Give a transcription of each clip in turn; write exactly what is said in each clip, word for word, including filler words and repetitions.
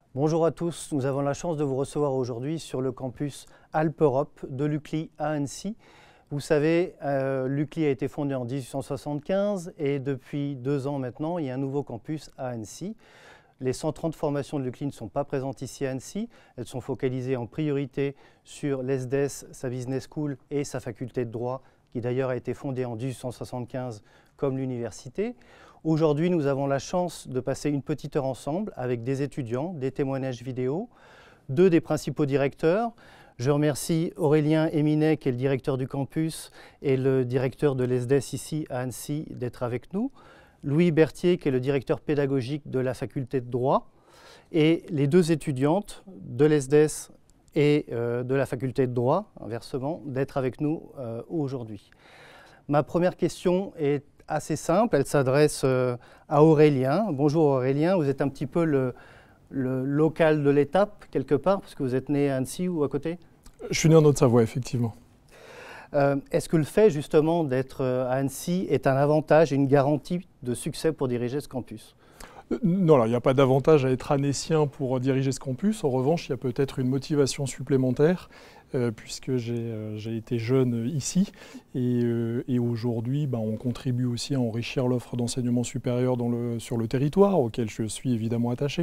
Bonjour à tous, nous avons la chance de vous recevoir aujourd'hui sur le campus Alpes Europe de l'U C L I à Annecy. Vous savez, euh, l'U C L I a été fondé en mille huit cent soixante-quinze et depuis deux ans maintenant, il y a un nouveau campus à Annecy. Les cent trente formations de l'U C L I ne sont pas présentes ici à Annecy. Elles sont focalisées en priorité sur l'E S D E S, sa business school et sa faculté de droit, qui d'ailleurs a été fondée en mille huit cent soixante-quinze comme l'université. Aujourd'hui, nous avons la chance de passer une petite heure ensemble avec des étudiants, des témoignages vidéo, deux des principaux directeurs. Je remercie Aurélien Eminet, qui est le directeur du campus et le directeur de l'E S D E S ici à Annecy, d'être avec nous. Louis Berthier, qui est le directeur pédagogique de la faculté de droit, et les deux étudiantes de l'E S D E S et euh, de la faculté de droit, inversement, d'être avec nous euh, aujourd'hui. Ma première question est assez simple, elle s'adresse euh, à Aurélien. Bonjour Aurélien, vous êtes un petit peu le, le local de l'étape, quelque part, parce que vous êtes né à Annecy ou à côté? Je suis né en Haute-Savoie, effectivement. Euh, Est-ce que le fait justement d'être à Annecy est un avantage et une garantie de succès pour diriger ce campus? Non, il n'y a pas d'avantage à être annécien pour diriger ce campus. En revanche, il y a peut-être une motivation supplémentaire, euh, puisque j'ai euh, été jeune ici. Et, euh, et aujourd'hui, ben, on contribue aussi à enrichir l'offre d'enseignement supérieur dans le, sur le territoire, auquel je suis évidemment attaché.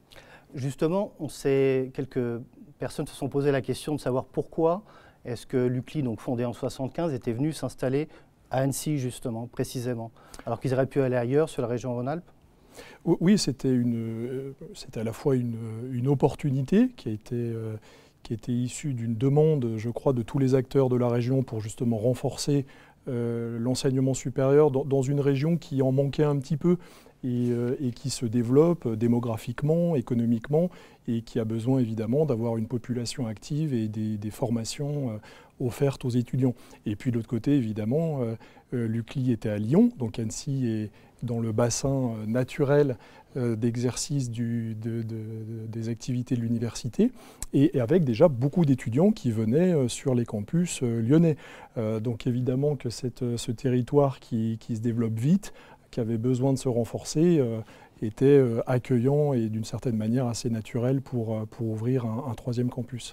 Justement, on sait, quelques personnes se sont posé la question de savoir pourquoi est-ce que l'U C L I, donc fondé en soixante-quinze, était venu s'installer à Annecy, justement, précisément, alors qu'ils auraient pu aller ailleurs, sur la région Rhône-Alpes? Oui, c'était une, c'était à la fois une, une opportunité qui a été, euh, qui était issue d'une demande, je crois, de tous les acteurs de la région pour justement renforcer euh, l'enseignement supérieur dans, dans une région qui en manquait un petit peu et, euh, et qui se développe démographiquement, économiquement et qui a besoin évidemment d'avoir une population active et des, des formations euh, offertes aux étudiants. Et puis de l'autre côté, évidemment, euh, euh, l'U C L I était à Lyon, donc Annecy est dans le bassin naturel euh, d'exercice de, de, de, des activités de l'université, et, et avec déjà beaucoup d'étudiants qui venaient euh, sur les campus euh, lyonnais. Euh, donc évidemment que cette, ce territoire qui, qui se développe vite, qui avait besoin de se renforcer, euh, était euh, accueillant et d'une certaine manière assez naturel pour, pour ouvrir un, un troisième campus.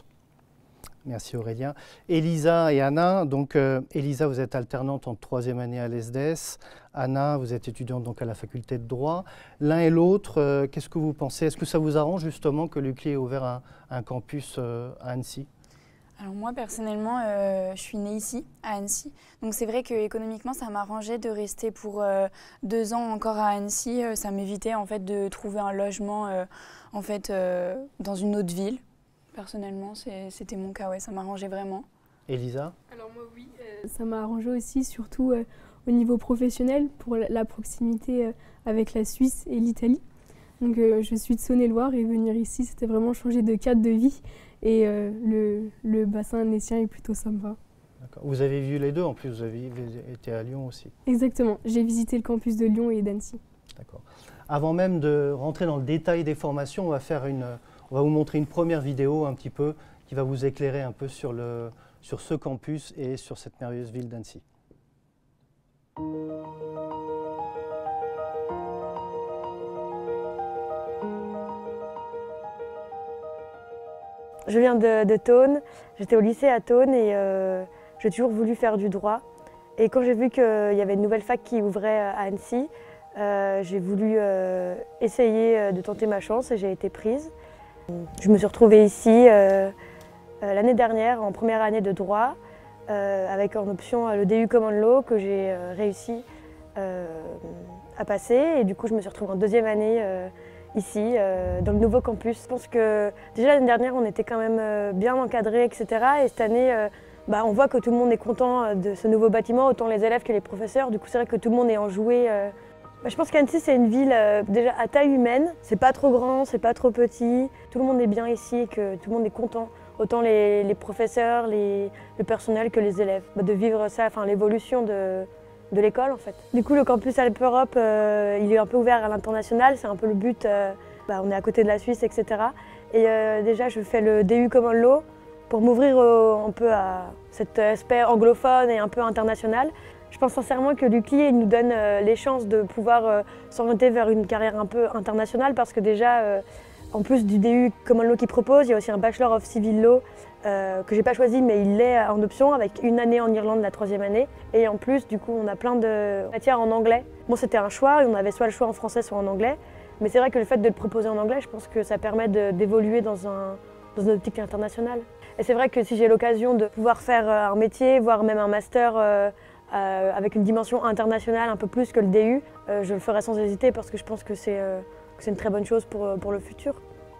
Merci Aurélien. Elisa et Anna, donc euh, Elisa, vous êtes alternante en troisième année à l'E S D E S. Anna, vous êtes étudiante donc à la faculté de droit. L'un et l'autre, euh, qu'est-ce que vous pensez? Est-ce que ça vous arrange justement que l'U C L I ait ouvert un, un campus euh, à Annecy? Alors moi personnellement, euh, je suis née ici, à Annecy. Donc c'est vrai qu'économiquement, ça m'arrangeait de rester pour euh, deux ans encore à Annecy. Euh, ça m'évitait en fait de trouver un logement euh, en fait, euh, dans une autre ville. Personnellement, c'était mon cas, ouais, ça m'arrangeait vraiment. Elisa? Alors moi oui, euh, ça m'a arrangé aussi, surtout euh, au niveau professionnel, pour la proximité euh, avec la Suisse et l'Italie. Donc euh, je suis de Saône-et-Loire et venir ici, c'était vraiment changer de cadre de vie. Et euh, le, le bassin annécien est plutôt sympa. Vous avez vu les deux, en plus vous avez été à Lyon aussi. Exactement, j'ai visité le campus de Lyon et d'Annecy. D'accord. Avant même de rentrer dans le détail des formations, on va faire une... On va vous montrer une première vidéo un petit peu qui va vous éclairer un peu sur, le, sur ce campus et sur cette merveilleuse ville d'Annecy. Je viens de, de Thônes, j'étais au lycée à Thônes et euh, j'ai toujours voulu faire du droit. Et quand j'ai vu qu'il y avait une nouvelle fac qui ouvrait à Annecy, euh, j'ai voulu euh, essayer de tenter ma chance et j'ai été prise. Je me suis retrouvée ici euh, euh, l'année dernière en première année de droit euh, avec en option le D U Common Law que j'ai euh, réussi euh, à passer et du coup je me suis retrouvée en deuxième année euh, ici euh, dans le nouveau campus. Je pense que déjà l'année dernière on était quand même euh, bien encadrés et cetera et cette année euh, bah, on voit que tout le monde est content de ce nouveau bâtiment, autant les élèves que les professeurs. Du coup c'est vrai que tout le monde est enjoué. Euh, Je pense qu'Annecy, c'est une ville euh, déjà à taille humaine. C'est pas trop grand, c'est pas trop petit. Tout le monde est bien ici et que tout le monde est content. Autant les, les professeurs, les, le personnel que les élèves. Bah, de vivre ça, enfin l'évolution de, de l'école en fait. Du coup, le campus Alpes Europe, euh, il est un peu ouvert à l'international. C'est un peu le but. Euh, bah, on est à côté de la Suisse, et cetera. Et euh, déjà, je fais le D U Common Law pour m'ouvrir un peu à cet aspect anglophone et un peu international. Je pense sincèrement que l'U C L I nous donne euh, les chances de pouvoir euh, s'orienter vers une carrière un peu internationale parce que déjà, euh, En plus du D U Common Law qui propose, il y a aussi un Bachelor of Civil Law euh, que j'ai pas choisi, mais il l'est en option, avec une année en Irlande la troisième année. Et en plus, du coup, on a plein de matières en anglais. Bon, c'était un choix, on avait soit le choix en français, soit en anglais. Mais c'est vrai que le fait de le proposer en anglais, je pense que ça permet d'évoluer dans, un, dans une optique internationale. Et c'est vrai que si j'ai l'occasion de pouvoir faire un métier, voire même un master euh, euh, avec une dimension internationale un peu plus que le D U, euh, je le ferai sans hésiter parce que je pense que c'est euh, une très bonne chose pour, pour le futur.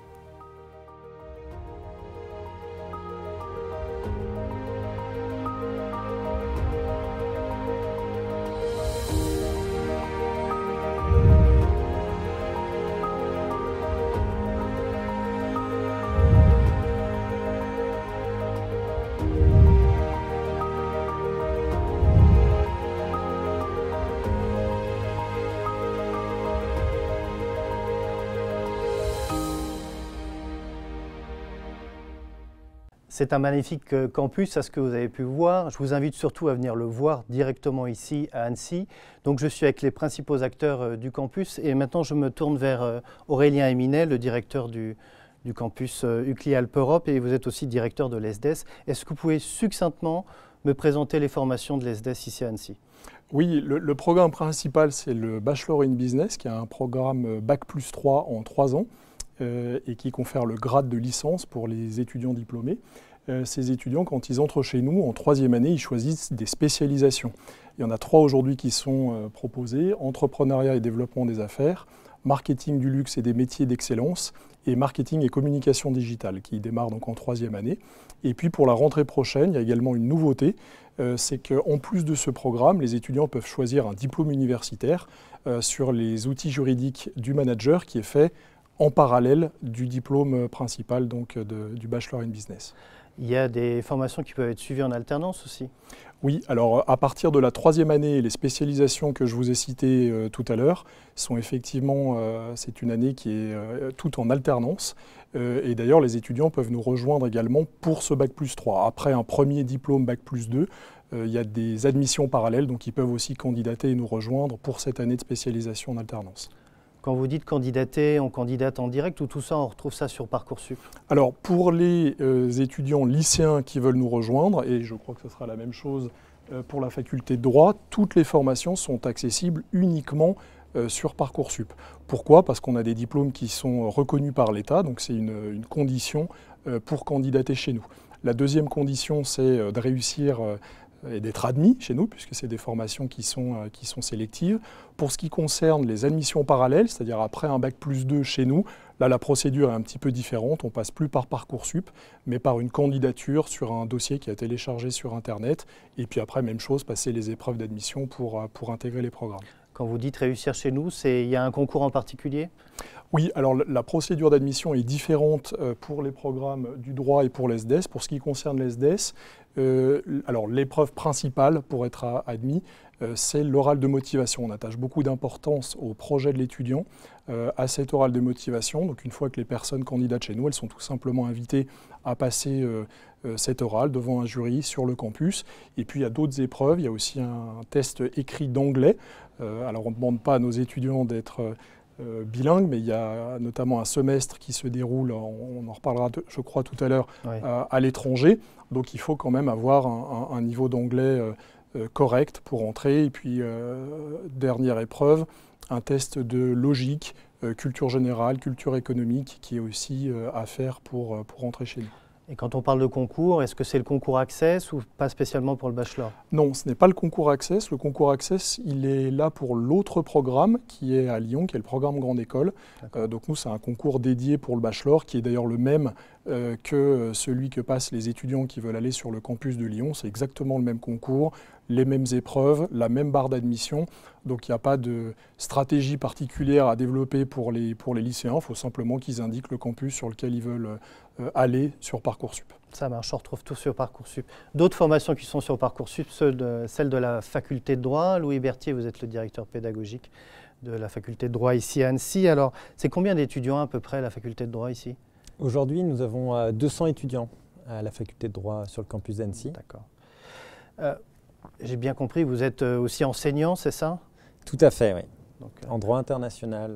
C'est un magnifique campus, à ce que vous avez pu voir. Je vous invite surtout à venir le voir directement ici à Annecy. Donc je suis avec les principaux acteurs du campus et maintenant je me tourne vers Aurélien Eminet, le directeur du, du campus U C L I Alpes Europe, et vous êtes aussi directeur de l'E S D E S. Est-ce que vous pouvez succinctement me présenter les formations de l'E S D E S ici à Annecy? Oui, le, le programme principal, c'est le Bachelor in Business, qui est un programme Bac plus trois en trois ans. Euh, et qui confère le grade de licence pour les étudiants diplômés. Euh, ces étudiants, quand ils entrent chez nous, en troisième année, ils choisissent des spécialisations. Il y en a trois aujourd'hui qui sont euh, proposées: entrepreneuriat et développement des affaires, marketing du luxe et des métiers d'excellence, et marketing et communication digitale, qui démarre donc en troisième année. Et puis pour la rentrée prochaine, il y a également une nouveauté, euh, c'est qu'en plus de ce programme, les étudiants peuvent choisir un diplôme universitaire euh, sur les outils juridiques du manager qui est fait en parallèle du diplôme principal, donc de, du Bachelor in Business. Il y a des formations qui peuvent être suivies en alternance aussi? Oui, alors à partir de la troisième année, les spécialisations que je vous ai citées euh, tout à l'heure sont effectivement, euh, c'est une année qui est euh, toute en alternance. Euh, et d'ailleurs, les étudiants peuvent nous rejoindre également pour ce Bac plus trois. Après un premier diplôme Bac plus deux, euh, il y a des admissions parallèles, donc ils peuvent aussi candidater et nous rejoindre pour cette année de spécialisation en alternance. Quand vous dites candidater, on candidate en direct ou tout ça, on retrouve ça sur Parcoursup? Alors, pour les euh, étudiants lycéens qui veulent nous rejoindre, et je crois que ce sera la même chose euh, pour la faculté de droit, toutes les formations sont accessibles uniquement euh, sur Parcoursup. Pourquoi? Parce qu'on a des diplômes qui sont reconnus par l'État, donc c'est une, une condition euh, pour candidater chez nous. La deuxième condition, c'est euh, de réussir euh, et d'être admis chez nous, puisque c'est des formations qui sont, euh, qui sont sélectives. Pour ce qui concerne les admissions parallèles, c'est-à-dire après un Bac plus deux chez nous, là la procédure est un petit peu différente, on passe plus par Parcoursup, mais par une candidature sur un dossier qui a téléchargé sur Internet, et puis après, même chose, passer les épreuves d'admission pour, pour intégrer les programmes. Quand vous dites réussir chez nous, il y a un concours en particulier? Oui, alors la procédure d'admission est différente pour les programmes du droit et pour l'E S D E S. Pour ce qui concerne l'E S D E S, euh, alors l'épreuve principale pour être admis, euh, c'est l'oral de motivation. On attache beaucoup d'importance au projet de l'étudiant, euh, à cet oral de motivation. Donc une fois que les personnes candidatent chez nous, elles sont tout simplement invitées à passer euh, euh, cet oral devant un jury sur le campus. Et puis il y a d'autres épreuves, il y a aussi un test écrit d'anglais. Euh, alors on ne demande pas à nos étudiants d'être euh, bilingues, mais il y a notamment un semestre qui se déroule, on, on en reparlera je crois tout à l'heure, oui. euh, à l'étranger. Donc il faut quand même avoir un, un, un niveau d'anglais euh, euh, correct pour entrer. Et puis euh, dernière épreuve, un test de logique, euh, culture générale, culture économique qui est aussi euh, à faire pour, pour entrer chez nous. Et quand on parle de concours, est-ce que c'est le concours Access ou pas spécialement pour le bachelor? Non, ce n'est pas le concours Access. Le concours Access, il est là pour l'autre programme qui est à Lyon, qui est le programme Grande École. Euh, donc nous, c'est un concours dédié pour le bachelor, qui est d'ailleurs le même euh, que celui que passent les étudiants qui veulent aller sur le campus de Lyon. C'est exactement le même concours, les mêmes épreuves, la même barre d'admission. Donc il n'y a pas de stratégie particulière à développer pour les, pour les lycéens. Il faut simplement qu'ils indiquent le campus sur lequel ils veulent euh, aller sur Parcoursup. Ça marche, on retrouve tout sur Parcoursup. D'autres formations qui sont sur Parcoursup, celle de, celle de la faculté de droit. Louis Berthier, vous êtes le directeur pédagogique de la faculté de droit ici à Annecy. Alors, c'est combien d'étudiants à peu près la faculté de droit ici? Aujourd'hui, nous avons deux cents étudiants à la faculté de droit sur le campus d'Annecy. D'accord. Euh, J'ai bien compris, vous êtes aussi enseignant, c'est ça? Tout à fait, oui. Donc, euh... En droit international, euh,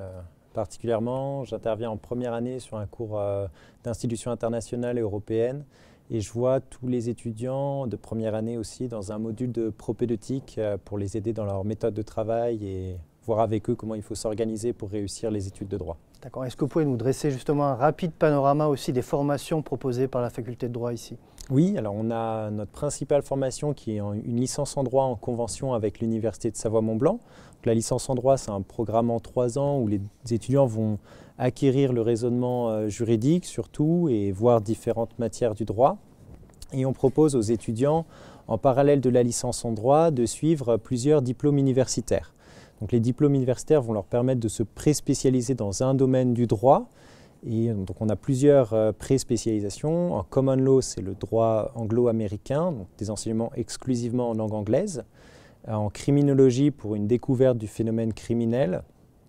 particulièrement. J'interviens en première année sur un cours euh, d'institutions internationales et européennes et je vois tous les étudiants de première année aussi dans un module de propédeutique euh, pour les aider dans leur méthode de travail et voir avec eux comment il faut s'organiser pour réussir les études de droit. D'accord. Est-ce que vous pouvez nous dresser justement un rapide panorama aussi des formations proposées par la faculté de droit ici? Oui, alors on a notre principale formation qui est une licence en droit en convention avec l'Université de Savoie-Mont-Blanc. Donc, la licence en droit, c'est un programme en trois ans où les étudiants vont acquérir le raisonnement juridique surtout et voir différentes matières du droit. Et on propose aux étudiants, en parallèle de la licence en droit, de suivre plusieurs diplômes universitaires. Donc, les diplômes universitaires vont leur permettre de se pré-spécialiser dans un domaine du droit. Et donc on a plusieurs euh, pré-spécialisations. En common law, c'est le droit anglo-américain, donc des enseignements exclusivement en langue anglaise. En criminologie, pour une découverte du phénomène criminel.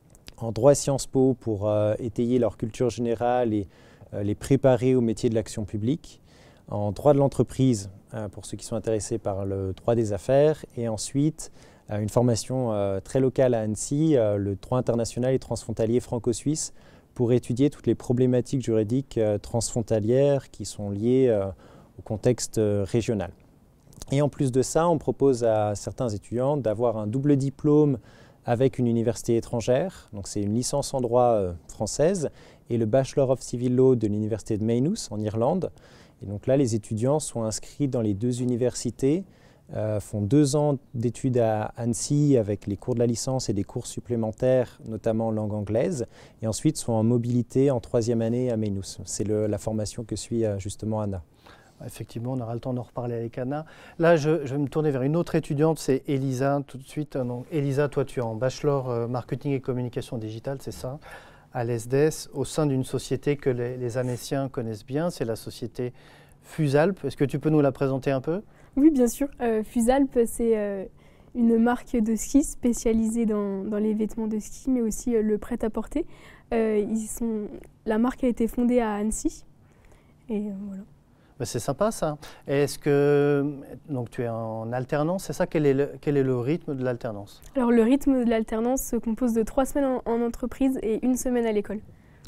En droit Sciences Po, pour euh, étayer leur culture générale et euh, les préparer au métier de l'action publique. En droit de l'entreprise, euh, pour ceux qui sont intéressés par le droit des affaires. Et ensuite, euh, une formation euh, très locale à Annecy, euh, le droit international et transfrontalier franco-suisse, pour étudier toutes les problématiques juridiques euh, transfrontalières qui sont liées euh, au contexte euh, régional. Et en plus de ça, on propose à certains étudiants d'avoir un double diplôme avec une université étrangère. Donc c'est une licence en droit euh, française et le Bachelor of Civil Law de l'université de Maynooth en Irlande. Et donc là, les étudiants sont inscrits dans les deux universités, Euh, font deux ans d'études à Annecy avec les cours de la licence et des cours supplémentaires, notamment en langue anglaise, et ensuite sont en mobilité en troisième année à Maynooth. C'est la formation que suit euh, justement Anna. Effectivement, on aura le temps d'en reparler avec Anna. Là, je, je vais me tourner vers une autre étudiante, c'est Elisa, tout de suite. Donc, Elisa, toi, tu es en bachelor euh, marketing et communication digitale, c'est ça, à l'E S D E S, au sein d'une société que les, les Annéciens connaissent bien, c'est la société Fusalp. Est-ce que tu peux nous la présenter un peu ? Oui, bien sûr. Euh, Fusalp, c'est euh, une marque de ski spécialisée dans, dans les vêtements de ski, mais aussi euh, le prêt-à-porter. Euh, ils sont... La marque a été fondée à Annecy. Et euh, voilà. Ben c'est sympa ça. Est-ce que donc, tu es en alternance, c'est ça? Quel est, le, quel est le rythme de l'alternance? Alors le rythme de l'alternance se compose de trois semaines en, en entreprise et une semaine à l'école.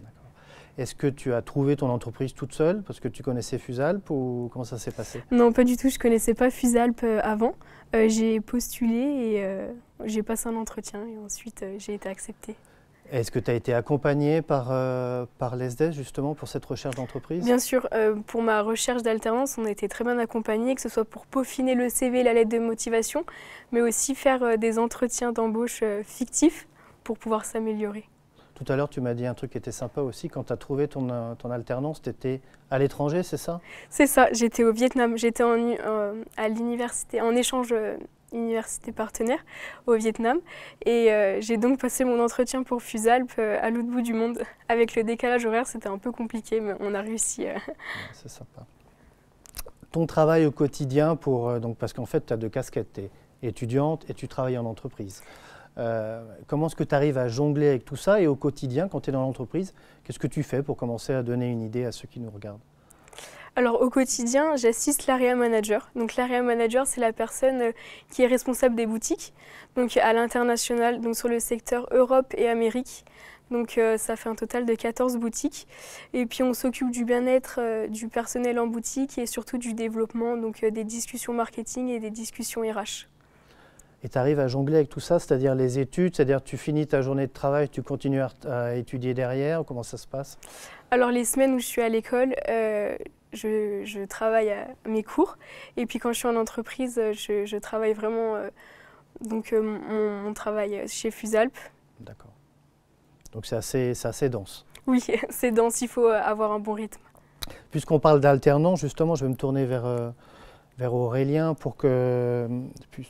Est-ce que tu as trouvé ton entreprise toute seule parce que tu connaissais Fusalp ou comment ça s'est passé? Non, pas du tout. Je ne connaissais pas Fusalp avant. Euh, j'ai postulé et euh, j'ai passé un entretien et ensuite euh, j'ai été acceptée. Est-ce que tu as été accompagnée par, euh, par l'E S D E S justement pour cette recherche d'entreprise? Bien sûr. Euh, pour ma recherche d'alternance, on a été très bien accompagnés, que ce soit pour peaufiner le C V, la lettre de motivation, mais aussi faire euh, des entretiens d'embauche euh, fictifs pour pouvoir s'améliorer. Tout à l'heure, tu m'as dit un truc qui était sympa aussi. Quand tu as trouvé ton, ton alternance, tu étais à l'étranger, c'est ça? C'est ça, j'étais au Vietnam. J'étais en, euh, à l'université, en échange euh, université partenaire au Vietnam. Et euh, j'ai donc passé mon entretien pour Fusalp euh, à l'autre bout du monde. Avec le décalage horaire, c'était un peu compliqué, mais on a réussi. Euh. C'est sympa. Ton travail au quotidien, pour, euh, donc, parce qu'en fait, tu as deux casquettes. Tu es étudiante et tu travailles en entreprise. Euh, comment est-ce que tu arrives à jongler avec tout ça et au quotidien, quand tu es dans l'entreprise, qu'est-ce que tu fais pour commencer à donner une idée à ceux qui nous regardent? Alors au quotidien, j'assiste l'area manager. Donc l'area manager, c'est la personne qui est responsable des boutiques, donc à l'international, donc sur le secteur Europe et Amérique. Donc euh, ça fait un total de quatorze boutiques. Et puis on s'occupe du bien-être euh, du personnel en boutique et surtout du développement, donc euh, des discussions marketing et des discussions R H. Et tu arrives à jongler avec tout ça, c'est-à-dire les études, c'est-à-dire tu finis ta journée de travail, tu continues à, à étudier derrière, comment ça se passe? Alors les semaines où je suis à l'école, euh, je, je travaille à mes cours. Et puis quand je suis en entreprise, je, je travaille vraiment euh, donc, euh, mon, mon travail chez Fusalp. D'accord. Donc c'est assez, c'est assez dense. Oui, c'est dense, il faut avoir un bon rythme. Puisqu'on parle d'alternance, justement, je vais me tourner vers, euh, vers Aurélien pour que... Puis,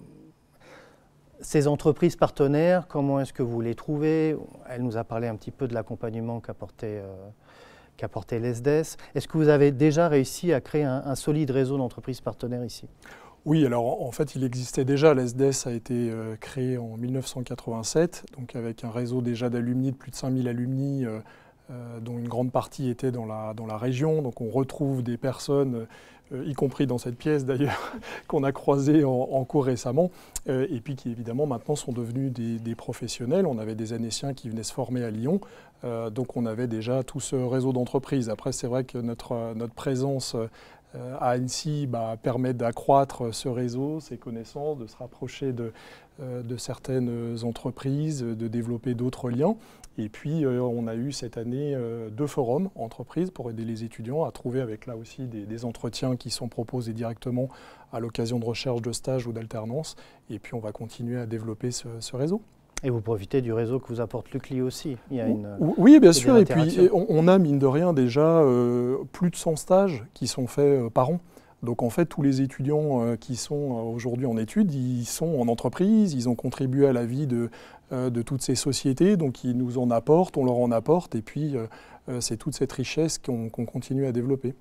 ces entreprises partenaires, comment est-ce que vous les trouvez? Elle nous a parlé un petit peu de l'accompagnement qu'apportait euh, qu'apportait l'E S D E S. Est-ce que vous avez déjà réussi à créer un, un solide réseau d'entreprises partenaires ici? Oui, alors en fait, il existait déjà. L'E S D E S a été euh, créé en mille neuf cent quatre-vingt-sept, donc avec un réseau déjà d'alumni, de plus de cinq mille alumni, euh, euh, dont une grande partie était dans la, dans la région. Donc on retrouve des personnes, euh, y compris dans cette pièce d'ailleurs, qu'on a croisées en, en cours récemment, euh, et puis qui évidemment maintenant sont devenus des, des professionnels. On avait des Annéciens qui venaient se former à Lyon, euh, donc on avait déjà tout ce réseau d'entreprises. Après, c'est vrai que notre, notre présence euh, à Annecy bah, permet d'accroître ce réseau, ces connaissances, de se rapprocher de, euh, de certaines entreprises, de développer d'autres liens. Et puis, euh, on a eu cette année euh, deux forums entreprises pour aider les étudiants à trouver, avec là aussi des, des entretiens qui sont proposés directement à l'occasion de recherche de stage ou d'alternance. Et puis, on va continuer à développer ce, ce réseau. Et vous profitez du réseau que vous apporte l'U C L I aussi. Il y a une, oui, bien sûr. Et puis, on, on a, mine de rien, déjà euh, plus de cent stages qui sont faits euh, par an. Donc en fait, tous les étudiants euh, qui sont euh, aujourd'hui en études, ils sont en entreprise, ils ont contribué à la vie de, euh, de toutes ces sociétés, donc ils nous en apportent, on leur en apporte, et puis euh, euh, c'est toute cette richesse qu'on qu'on continue à développer.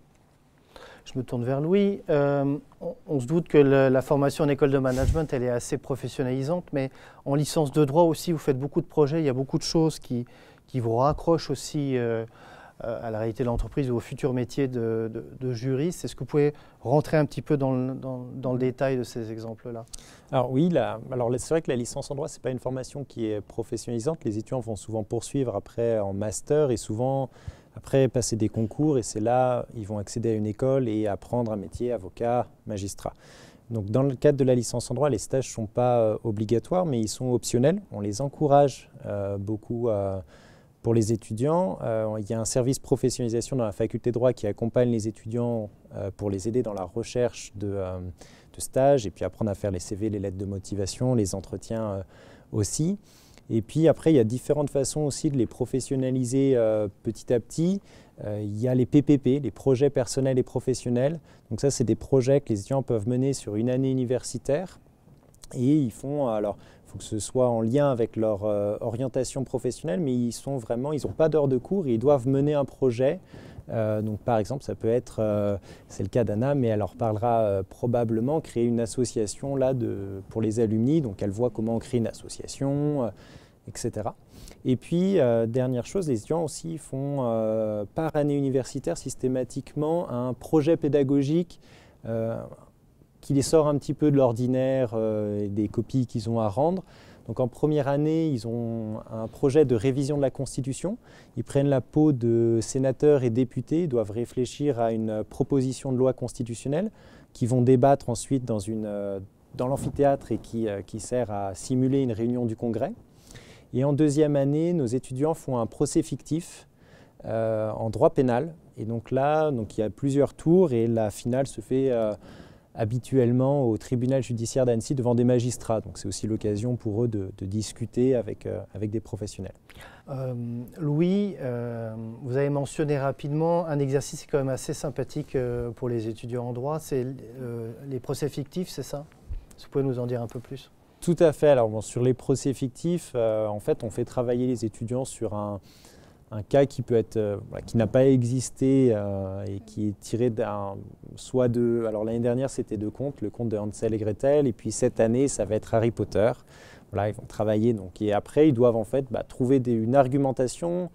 Je me tourne vers Louis. Euh, on, on se doute que le, la formation en école de management, elle est assez professionnalisante, mais en licence de droit aussi, vous faites beaucoup de projets, il y a beaucoup de choses qui, qui vous raccrochent aussi euh, à la réalité de l'entreprise ou au futur métier de, de, de juriste. Est-ce que vous pouvez rentrer un petit peu dans le, dans, dans le détail de ces exemples-là? Alors oui, la, alors c'est vrai que la licence en droit, ce n'est pas une formation qui est professionnalisante. Les étudiants vont souvent poursuivre après en master et souvent après passer des concours, et c'est là ils vont accéder à une école et apprendre un métier, avocat, magistrat. Donc dans le cadre de la licence en droit, les stages ne sont pas euh, obligatoires, mais ils sont optionnels. On les encourage euh, beaucoup euh, pour les étudiants. Euh, il y a un service professionnalisation dans la faculté de droit qui accompagne les étudiants euh, pour les aider dans la recherche de, euh, de stages et puis apprendre à faire les C V, les lettres de motivation, les entretiens euh, aussi. Et puis après, il y a différentes façons aussi de les professionnaliser euh, petit à petit. Euh, il y a les P P P, les projets personnels et professionnels. Donc ça, c'est des projets que les étudiants peuvent mener sur une année universitaire. Et ils font, alors, il faut que ce soit en lien avec leur euh, orientation professionnelle, mais ils sont vraiment, ils n'ont pas d'heure de cours et ils doivent mener un projet. Euh, donc par exemple, ça peut être, euh, c'est le cas d'Anna, mais elle leur parlera euh, probablement créer une association là de, pour les alumni. Donc elle voit comment on crée une association, euh, et cetera. Et puis, euh, dernière chose, les étudiants aussi font euh, par année universitaire systématiquement un projet pédagogique euh, qui les sort un petit peu de l'ordinaire euh, et des copies qu'ils ont à rendre. Donc en première année, ils ont un projet de révision de la Constitution. Ils prennent la peau de sénateurs et députés, ils doivent réfléchir à une proposition de loi constitutionnelle qui vont débattre ensuite dans, une, dans l'amphithéâtre et qui, qui sert à simuler une réunion du Congrès. Et en deuxième année, nos étudiants font un procès fictif euh, en droit pénal. Et donc là, donc il y a plusieurs tours et la finale se fait euh, habituellement au tribunal judiciaire d'Annecy devant des magistrats. Donc c'est aussi l'occasion pour eux de, de discuter avec, euh, avec des professionnels. Euh, Louis, euh, vous avez mentionné rapidement un exercice quand même assez sympathique euh, pour les étudiants en droit, c'est euh, les procès fictifs, c'est ça? Vous pouvez nous en dire un peu plus? Tout à fait. Alors bon, sur les procès fictifs, euh, en fait, on fait travailler les étudiants sur un, un cas qui peut être, euh, voilà, qui n'a pas existé euh, et qui est tiré d'un, soit de, alors l'année dernière c'était deux contes, le conte de Hansel et Gretel, et puis cette année ça va être Harry Potter. Voilà, ils vont travailler donc et après ils doivent en fait bah, trouver des, une argumentation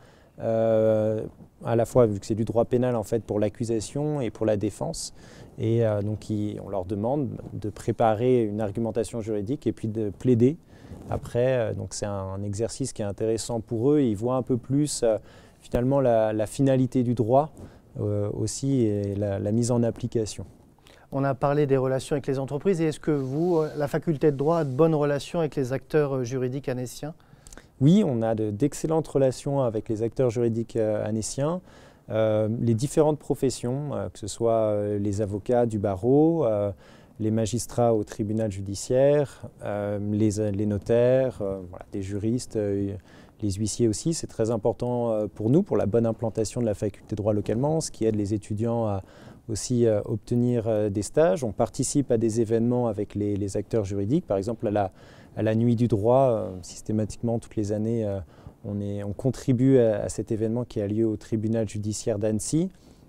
euh, à la fois vu que c'est du droit pénal en fait pour l'accusation et pour la défense. Et euh, donc, ils, on leur demande de préparer une argumentation juridique et puis de plaider. Après, euh, donc c'est un, un exercice qui est intéressant pour eux. Ils voient un peu plus euh, finalement la, la finalité du droit euh, aussi et la, la mise en application. On a parlé des relations avec les entreprises. Et est-ce que vous, la faculté de droit, a de bonnes relations avec les acteurs juridiques annéciens? Oui, on a de, d'excellentes relations avec les acteurs juridiques euh, annéciens. Euh, les différentes professions, euh, que ce soit euh, les avocats du barreau, euh, les magistrats au tribunal judiciaire, euh, les, les notaires, euh, voilà, les juristes, euh, les huissiers aussi. C'est très important euh, pour nous, pour la bonne implantation de la faculté de droit localement, ce qui aide les étudiants à aussi euh, obtenir euh, des stages. On participe à des événements avec les, les acteurs juridiques, par exemple à la, à la nuit du droit, euh, systématiquement toutes les années. Euh, On, est, on contribue à, à cet événement qui a lieu au tribunal judiciaire d'Annecy.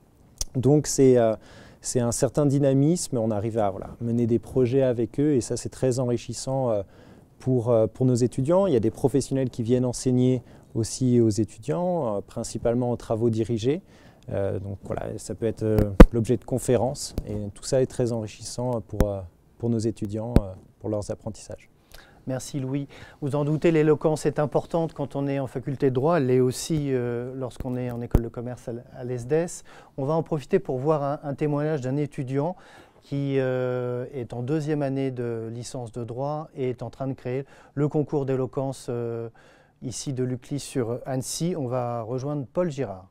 Donc c'est euh, c'est un certain dynamisme, on arrive à voilà, mener des projets avec eux et ça c'est très enrichissant euh, pour, euh, pour nos étudiants. Il y a des professionnels qui viennent enseigner aussi aux étudiants, euh, principalement aux travaux dirigés. Euh, donc voilà, ça peut être euh, l'objet de conférences et tout ça est très enrichissant pour, euh, pour nos étudiants, euh, pour leurs apprentissages. Merci Louis. Vous en doutez, l'éloquence est importante quand on est en faculté de droit, elle l'est aussi euh, lorsqu'on est en école de commerce à l'E S D E S. On va en profiter pour voir un, un témoignage d'un étudiant qui euh, est en deuxième année de licence de droit et est en train de créer le concours d'éloquence euh, ici de l'U C L I sur Annecy. On va rejoindre Paul Girard.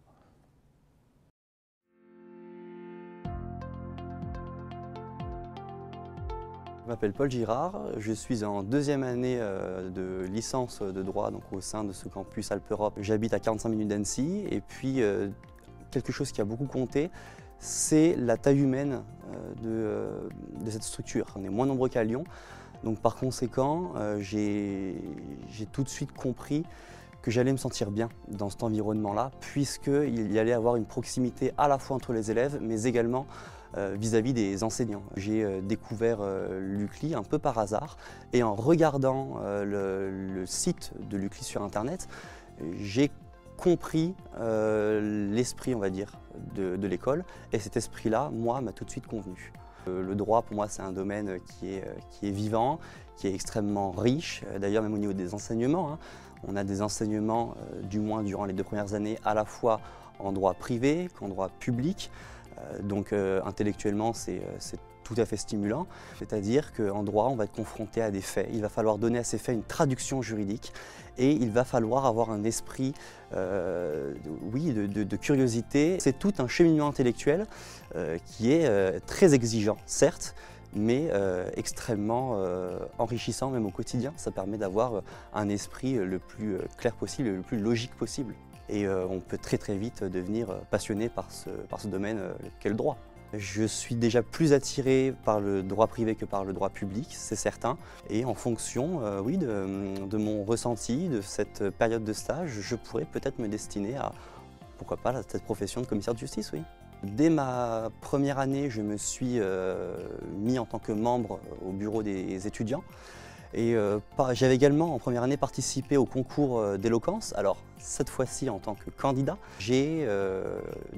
Je m'appelle Paul Girard, je suis en deuxième année de licence de droit donc au sein de ce campus Alpes Europe. J'habite à quarante-cinq minutes d'Annecy et puis euh, quelque chose qui a beaucoup compté, c'est la taille humaine de, de cette structure. On est moins nombreux qu'à Lyon, donc par conséquent euh, j'ai tout de suite compris que j'allais me sentir bien dans cet environnement-là, puisqu'il y allait avoir une proximité à la fois entre les élèves, mais également vis-à-vis -vis des enseignants. J'ai euh, découvert euh, l'U C L I un peu par hasard et en regardant euh, le, le site de l'U C L I sur internet, j'ai compris euh, l'esprit, on va dire, de, de l'école et cet esprit-là, moi, m'a tout de suite convenu. Euh, le droit, pour moi, c'est un domaine qui est, qui est vivant, qui est extrêmement riche, d'ailleurs même au niveau des enseignements. Hein. On a des enseignements, euh, du moins durant les deux premières années, à la fois en droit privé qu'en droit public. Donc euh, intellectuellement, c'est tout à fait stimulant. C'est-à-dire qu'en droit, on va être confronté à des faits. Il va falloir donner à ces faits une traduction juridique et il va falloir avoir un esprit euh, oui, de, de, de curiosité. C'est tout un cheminement intellectuel euh, qui est euh, très exigeant, certes, mais euh, extrêmement euh, enrichissant même au quotidien. Ça permet d'avoir un esprit le plus clair possible et le plus logique possible. Et euh, on peut très très vite devenir passionné par ce, par ce domaine euh, qu'est le droit. Je suis déjà plus attiré par le droit privé que par le droit public, c'est certain. Et en fonction euh, oui, de, de mon ressenti, de cette période de stage, je pourrais peut-être me destiner à, pourquoi pas, cette profession de commissaire de justice, oui. Dès ma première année, je me suis euh, mis en tant que membre au bureau des étudiants. Et euh, j'avais également en première année participé au concours euh, d'éloquence. Alors cette fois-ci en tant que candidat, j'ai euh,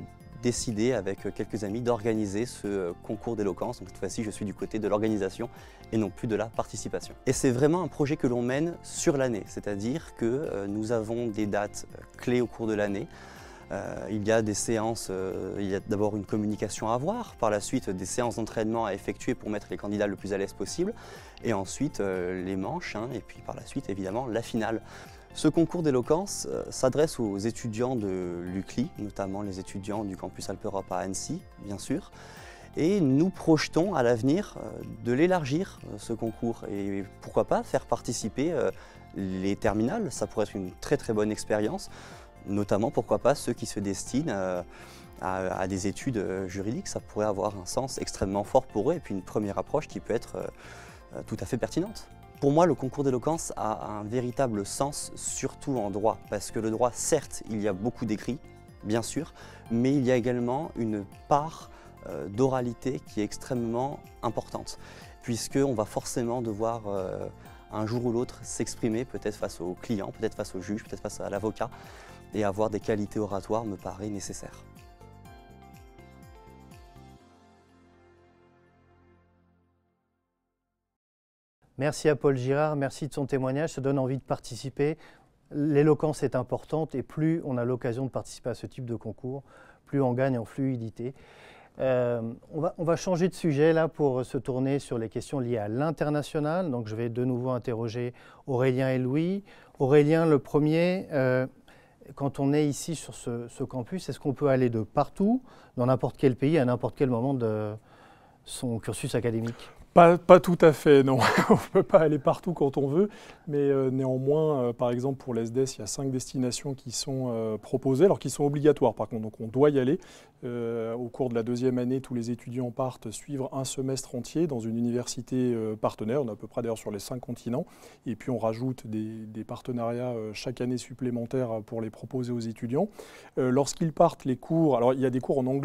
décidé avec quelques amis d'organiser ce concours d'éloquence. Donc cette fois-ci je suis du côté de l'organisation et non plus de la participation. Et c'est vraiment un projet que l'on mène sur l'année, c'est-à-dire que euh, nous avons des dates clés au cours de l'année. Euh, il y a des séances, euh, il y a d'abord une communication à avoir, par la suite des séances d'entraînement à effectuer pour mettre les candidats le plus à l'aise possible, et ensuite euh, les manches, hein, et puis par la suite évidemment la finale. Ce concours d'éloquence euh, s'adresse aux étudiants de l'U C L I, notamment les étudiants du campus Alpes Europe à Annecy, bien sûr, et nous projetons à l'avenir euh, de l'élargir, euh, ce concours, et pourquoi pas faire participer euh, les terminales, ça pourrait être une très très bonne expérience. Notamment, pourquoi pas, ceux qui se destinent à, à, à des études juridiques, ça pourrait avoir un sens extrêmement fort pour eux et puis une première approche qui peut être euh, tout à fait pertinente. Pour moi, le concours d'éloquence a un véritable sens, surtout en droit, parce que le droit, certes, il y a beaucoup d'écrits, bien sûr, mais il y a également une part euh, d'oralité qui est extrêmement importante, puisqu'on va forcément devoir euh, un jour ou l'autre s'exprimer, peut-être face au client, peut-être face au juge, peut-être face à l'avocat, et avoir des qualités oratoires me paraît nécessaire. Merci à Paul Girard, merci de son témoignage, ça donne envie de participer. L'éloquence est importante et plus on a l'occasion de participer à ce type de concours, plus on gagne en fluidité. Euh, on, va, on va changer de sujet là pour se tourner sur les questions liées à l'international. Donc je vais de nouveau interroger Aurélien et Louis. Aurélien, le premier, euh, quand on est ici sur ce, ce campus, est-ce qu'on peut aller de partout, dans n'importe quel pays, à n'importe quel moment de son cursus académique ? Pas, pas tout à fait, non. On ne peut pas aller partout quand on veut, mais euh, néanmoins, euh, par exemple pour l'E S D E S, il y a cinq destinations qui sont euh, proposées, alors qui sont obligatoires par contre, donc on doit y aller. Euh, au cours de la deuxième année, tous les étudiants partent suivre un semestre entier dans une université euh, partenaire, on est à peu près d'ailleurs sur les cinq continents, et puis on rajoute des, des partenariats euh, chaque année supplémentaires pour les proposer aux étudiants. Euh, Lorsqu'ils partent, les cours, alors il y a des cours en anglais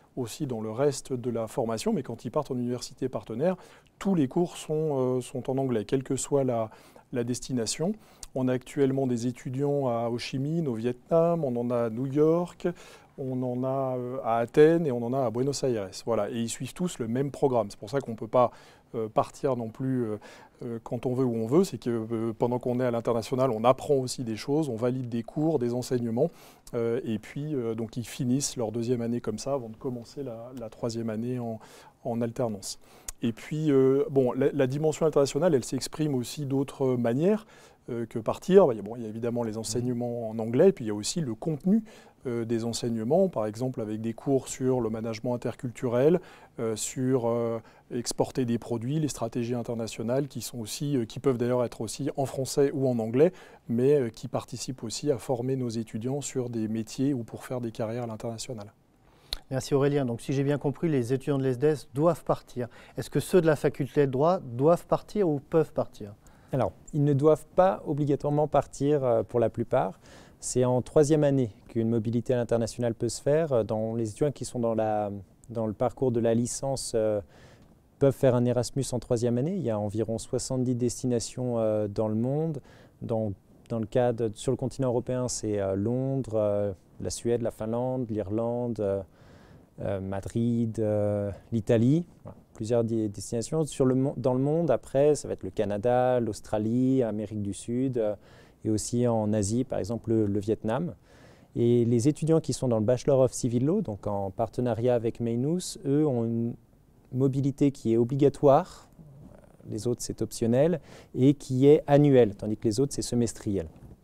aussi dans le reste de la formation, mais quand ils partent en université partenaire, tous les cours sont, euh, sont en anglais, quelle que soit la, la destination. On a actuellement des étudiants à Ho Chi Minh, au Vietnam, on en a à New York, on en a à Athènes et on en a à Buenos Aires. Voilà. Et ils suivent tous le même programme. C'est pour ça qu'on ne peut pas euh, partir non plus euh, euh, quand on veut où on veut. C'est que euh, pendant qu'on est à l'international, on apprend aussi des choses, on valide des cours, des enseignements. Euh, et puis, euh, donc, ils finissent leur deuxième année comme ça avant de commencer la, la troisième année en, en alternance. Et puis, euh, bon, la, la dimension internationale, elle s'exprime aussi d'autres manières euh, que partir. Bon, il y a évidemment les enseignements en anglais, et puis il y a aussi le contenu euh, des enseignements, par exemple avec des cours sur le management interculturel, euh, sur euh, exporter des produits, les stratégies internationales, qui, sont aussi, euh, qui peuvent d'ailleurs être aussi en français ou en anglais, mais euh, qui participent aussi à former nos étudiants sur des métiers ou pour faire des carrières à l'international. Merci Aurélien. Donc si j'ai bien compris, les étudiants de l'E S D E S doivent partir. Est-ce que ceux de la faculté de droit doivent partir ou peuvent partir? Alors, ils ne doivent pas obligatoirement partir euh, pour la plupart. C'est en troisième année qu'une mobilité à l'international peut se faire. Dans les étudiants qui sont dans, la, dans le parcours de la licence euh, peuvent faire un Erasmus en troisième année. Il y a environ soixante-dix destinations euh, dans le monde. Dans, dans le cadre, sur le continent européen, c'est euh, Londres, euh, la Suède, la Finlande, l'Irlande, euh, Euh, Madrid, euh, l'Italie, voilà, plusieurs destinations. Sur le, dans le monde, après, ça va être le Canada, l'Australie, l'Amérique du Sud euh, et aussi en Asie, par exemple le, le Vietnam. Et les étudiants qui sont dans le Bachelor of Civil Law, donc en partenariat avec Maynooth, eux ont une mobilité qui est obligatoire, les autres c'est optionnel, et qui est annuelle, tandis que les autres c'est semestriel.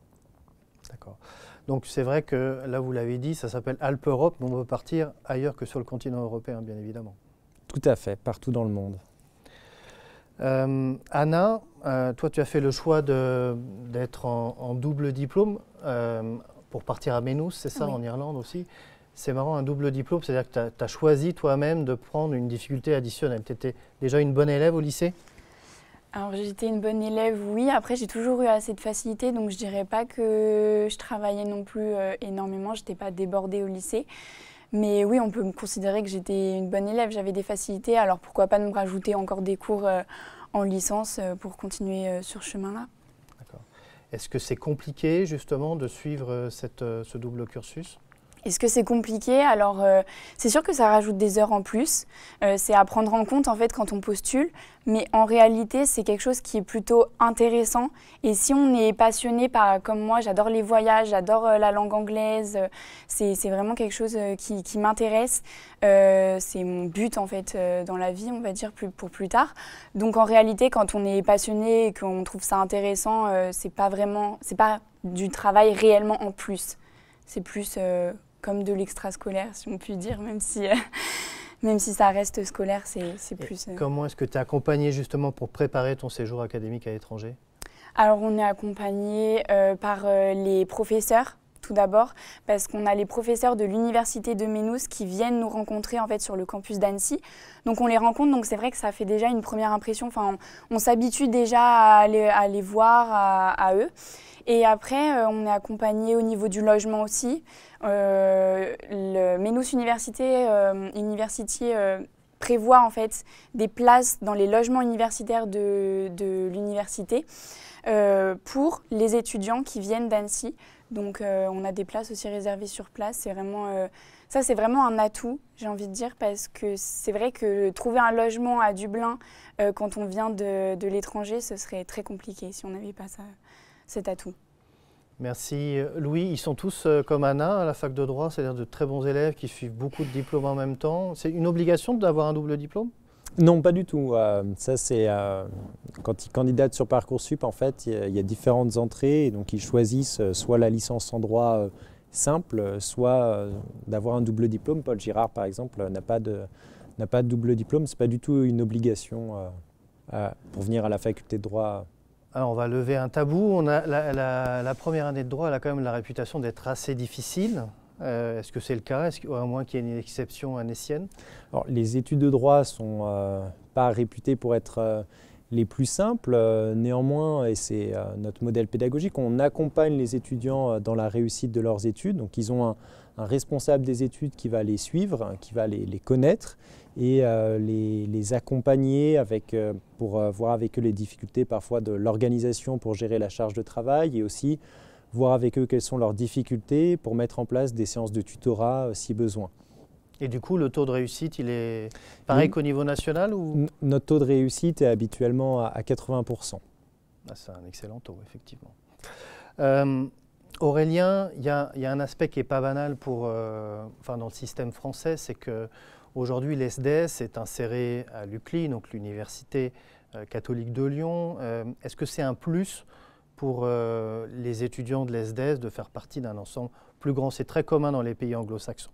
D'accord. Donc c'est vrai que, là vous l'avez dit, ça s'appelle Alpes Europe, mais on peut partir ailleurs que sur le continent européen, bien évidemment. Tout à fait, partout dans le monde. Euh, Anna, euh, toi tu as fait le choix d'être en, en double diplôme euh, pour partir à Maynooth, c'est ça, oui. En Irlande aussi. C'est marrant, un double diplôme, c'est-à-dire que tu as choisi toi-même de prendre une difficulté additionnelle. Tu étais déjà une bonne élève au lycée ? Alors j'étais une bonne élève, oui. Après j'ai toujours eu assez de facilité, donc je dirais pas que je travaillais non plus euh, énormément. Je n'étais pas débordée au lycée. Mais oui, on peut me considérer que j'étais une bonne élève. J'avais des facilités, alors pourquoi pas me rajouter encore des cours euh, en licence euh, pour continuer euh, sur ce chemin-là. D'accord. Est-ce que c'est compliqué justement de suivre euh, cette, euh, ce double cursus ? Est-ce que c'est compliqué? Alors, euh, c'est sûr que ça rajoute des heures en plus. Euh, c'est à prendre en compte en fait quand on postule. Mais en réalité, c'est quelque chose qui est plutôt intéressant. Et si on est passionné par, comme moi, j'adore les voyages, j'adore euh, la langue anglaise, euh, c'est, c'est vraiment quelque chose euh, qui, qui m'intéresse. Euh, c'est mon but en fait euh, dans la vie, on va dire, plus, pour plus tard. Donc en réalité, quand on est passionné et qu'on trouve ça intéressant, euh, c'est pas vraiment, c'est pas du travail réellement en plus. C'est plus euh, comme de l'extrascolaire, si on peut dire, même si, euh, même si ça reste scolaire, c'est plus… Euh... Comment est-ce que tu es accompagné justement pour préparer ton séjour académique à l'étranger? Alors on est accompagné euh, par euh, les professeurs, tout d'abord, parce qu'on a les professeurs de l'université de Maynooth qui viennent nous rencontrer en fait sur le campus d'Annecy. Donc on les rencontre, donc c'est vrai que ça fait déjà une première impression, enfin on, on s'habitue déjà à les, à les voir, à, à eux. Et après, euh, on est accompagné au niveau du logement aussi. Euh, le Maynooth University, euh, University euh, prévoit en fait des places dans les logements universitaires de, de l'université euh, pour les étudiants qui viennent d'Annecy. Donc euh, on a des places aussi réservées sur place. C'est vraiment, euh, ça c'est vraiment un atout, j'ai envie de dire, parce que c'est vrai que trouver un logement à Dublin euh, quand on vient de, de l'étranger, ce serait très compliqué si on n'avait pas ça. Cet atout. Merci Louis. Ils sont tous euh, comme Anna à la fac de droit, c'est-à-dire de très bons élèves qui suivent beaucoup de diplômes en même temps. C'est une obligation d'avoir un double diplôme? Non, pas du tout. Euh, ça, c'est euh, quand ils candidatent sur Parcoursup, en fait, il y, y a différentes entrées, et donc ils choisissent euh, soit la licence en droit euh, simple, soit euh, d'avoir un double diplôme. Paul Girard, par exemple, n'a pas de n'a pas de double diplôme. C'est pas du tout une obligation euh, euh, pour venir à la faculté de droit. Alors on va lever un tabou. On a la, la, la première année de droit, elle a quand même la réputation d'être assez difficile. Euh, Est-ce que c'est le cas? Est-ce qu'à moins qu'il y ait une exception annécienne? Alors, les études de droit ne sont euh, pas réputées pour être euh, les plus simples. Euh, néanmoins, et c'est euh, notre modèle pédagogique, on accompagne les étudiants dans la réussite de leurs études. Donc ils ont un, un responsable des études qui va les suivre, qui va les, les connaître et euh, les, les accompagner avec, euh, pour euh, voir avec eux les difficultés parfois de l'organisation pour gérer la charge de travail et aussi voir avec eux quelles sont leurs difficultés pour mettre en place des séances de tutorat euh, si besoin. Et du coup, le taux de réussite, il est pareil oui. qu'au niveau national ou... Notre taux de réussite est habituellement à, à quatre-vingts pour cent. Ah, c'est un excellent taux, effectivement. Euh, Aurélien, il y, y a un aspect qui n'est pas banal pour, euh, enfin, dans le système français, c'est qu'aujourd'hui, l'E S D S est inséré à l'U C L I, donc l'Université euh, catholique de Lyon. Euh, Est-ce que c'est un plus pour euh, les étudiants de l'E S D S de faire partie d'un ensemble plus grand? C'est très commun dans les pays anglo-saxons.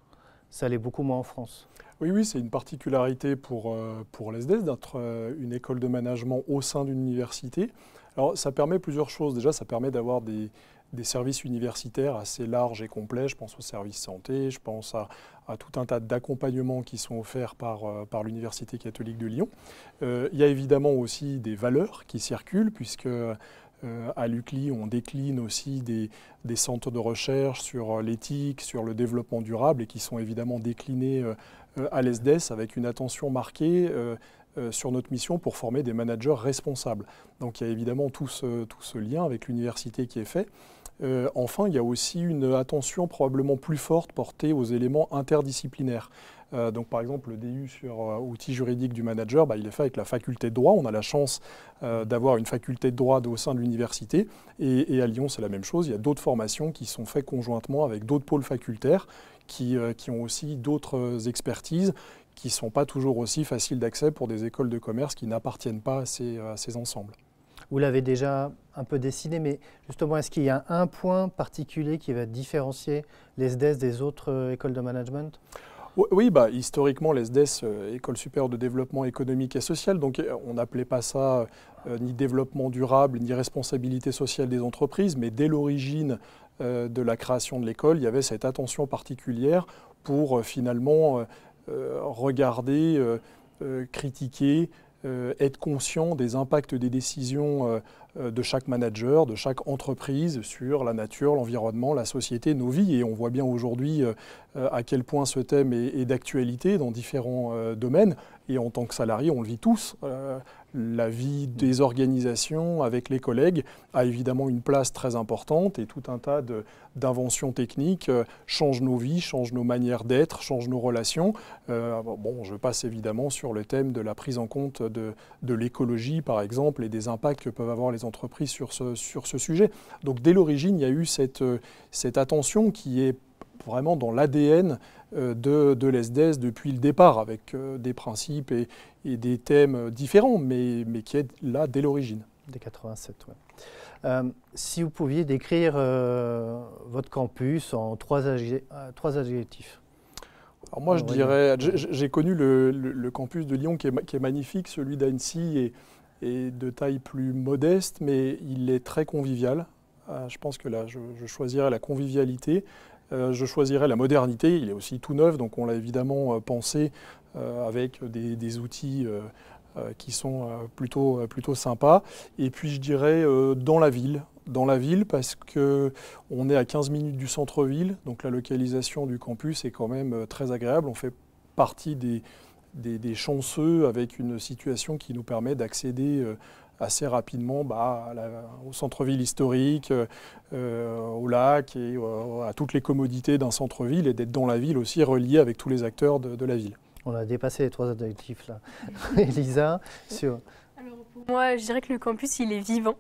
Ça l'est beaucoup moins en France. Oui, oui, c'est une particularité pour, euh, pour l'E S D S d'être euh, une école de management au sein d'une université. Alors, ça permet plusieurs choses. Déjà, ça permet d'avoir des, des services universitaires assez larges et complets. Je pense aux services santé, je pense à, à tout un tas d'accompagnements qui sont offerts par, euh, par l'Université catholique de Lyon. Euh, il y a évidemment aussi des valeurs qui circulent, puisque Euh, à l'U C L I, on décline aussi des, des centres de recherche sur l'éthique, sur le développement durable et qui sont évidemment déclinés euh, à l'E S D S avec une attention marquée euh, euh, sur notre mission pour former des managers responsables. Donc il y a évidemment tout ce, tout ce lien avec l'université qui est fait. Euh, enfin, il y a aussi une attention probablement plus forte portée aux éléments interdisciplinaires. Euh, donc par exemple, le D U sur euh, outils juridiques du manager, bah, il est fait avec la faculté de droit. On a la chance euh, d'avoir une faculté de droit au sein de l'université. Et, et à Lyon, c'est la même chose. Il y a d'autres formations qui sont faites conjointement avec d'autres pôles facultaires qui, euh, qui ont aussi d'autres expertises qui ne sont pas toujours aussi faciles d'accès pour des écoles de commerce qui n'appartiennent pas à ces, à ces ensembles. Vous l'avez déjà un peu dessiné, mais justement, est-ce qu'il y a un point particulier qui va différencier l'E S D S des autres euh, écoles de management ? Oui, bah, historiquement, l'E S D S, euh, École supérieure de développement économique et social, donc on n'appelait pas ça euh, ni développement durable, ni responsabilité sociale des entreprises, mais dès l'origine euh, de la création de l'école, il y avait cette attention particulière pour euh, finalement euh, euh, regarder, euh, euh, critiquer, euh, être conscient des impacts des décisions euh, de chaque manager, de chaque entreprise sur la nature, l'environnement, la société, nos vies. Et on voit bien aujourd'hui euh, à quel point ce thème est, est d'actualité dans différents euh, domaines. Et en tant que salarié, on le vit tous. Euh, la vie des organisations avec les collègues a évidemment une place très importante et tout un tas de, d'inventions techniques euh, changent nos vies, changent nos manières d'être, changent nos relations. Euh, bon, je passe évidemment sur le thème de la prise en compte de, de l'écologie, par exemple, et des impacts que peuvent avoir les entreprises sur ce, sur ce sujet. Donc dès l'origine, il y a eu cette, cette attention qui est vraiment dans l'A D N de, de l'E S D S depuis le départ, avec des principes et, et des thèmes différents, mais, mais qui est là dès l'origine. Dès quatre-vingt-sept, oui. Euh, si vous pouviez décrire euh, votre campus en trois, adje euh, trois adjectifs. Alors moi, je dirais, j'ai connu le, le, le campus de Lyon qui est, qui est magnifique, celui d'Annecy est, est de taille plus modeste, mais il est très convivial. Euh, je pense que là, je, je choisirais la convivialité. Euh, je choisirais la modernité, il est aussi tout neuf, donc on l'a évidemment euh, pensé euh, avec des, des outils euh, euh, qui sont euh, plutôt, euh, plutôt sympas. Et puis je dirais euh, dans la ville, dans la ville parce qu'on est à quinze minutes du centre-ville, donc la localisation du campus est quand même euh, très agréable. On fait partie des, des, des chanceux avec une situation qui nous permet d'accéder euh, assez rapidement bah, à la, au centre-ville historique, euh, au lac et euh, à toutes les commodités d'un centre-ville et d'être dans la ville aussi relié avec tous les acteurs de, de la ville. On a dépassé les trois adjectifs là. Elisa, sur... Alors pour moi, je dirais que le campus, il est vivant.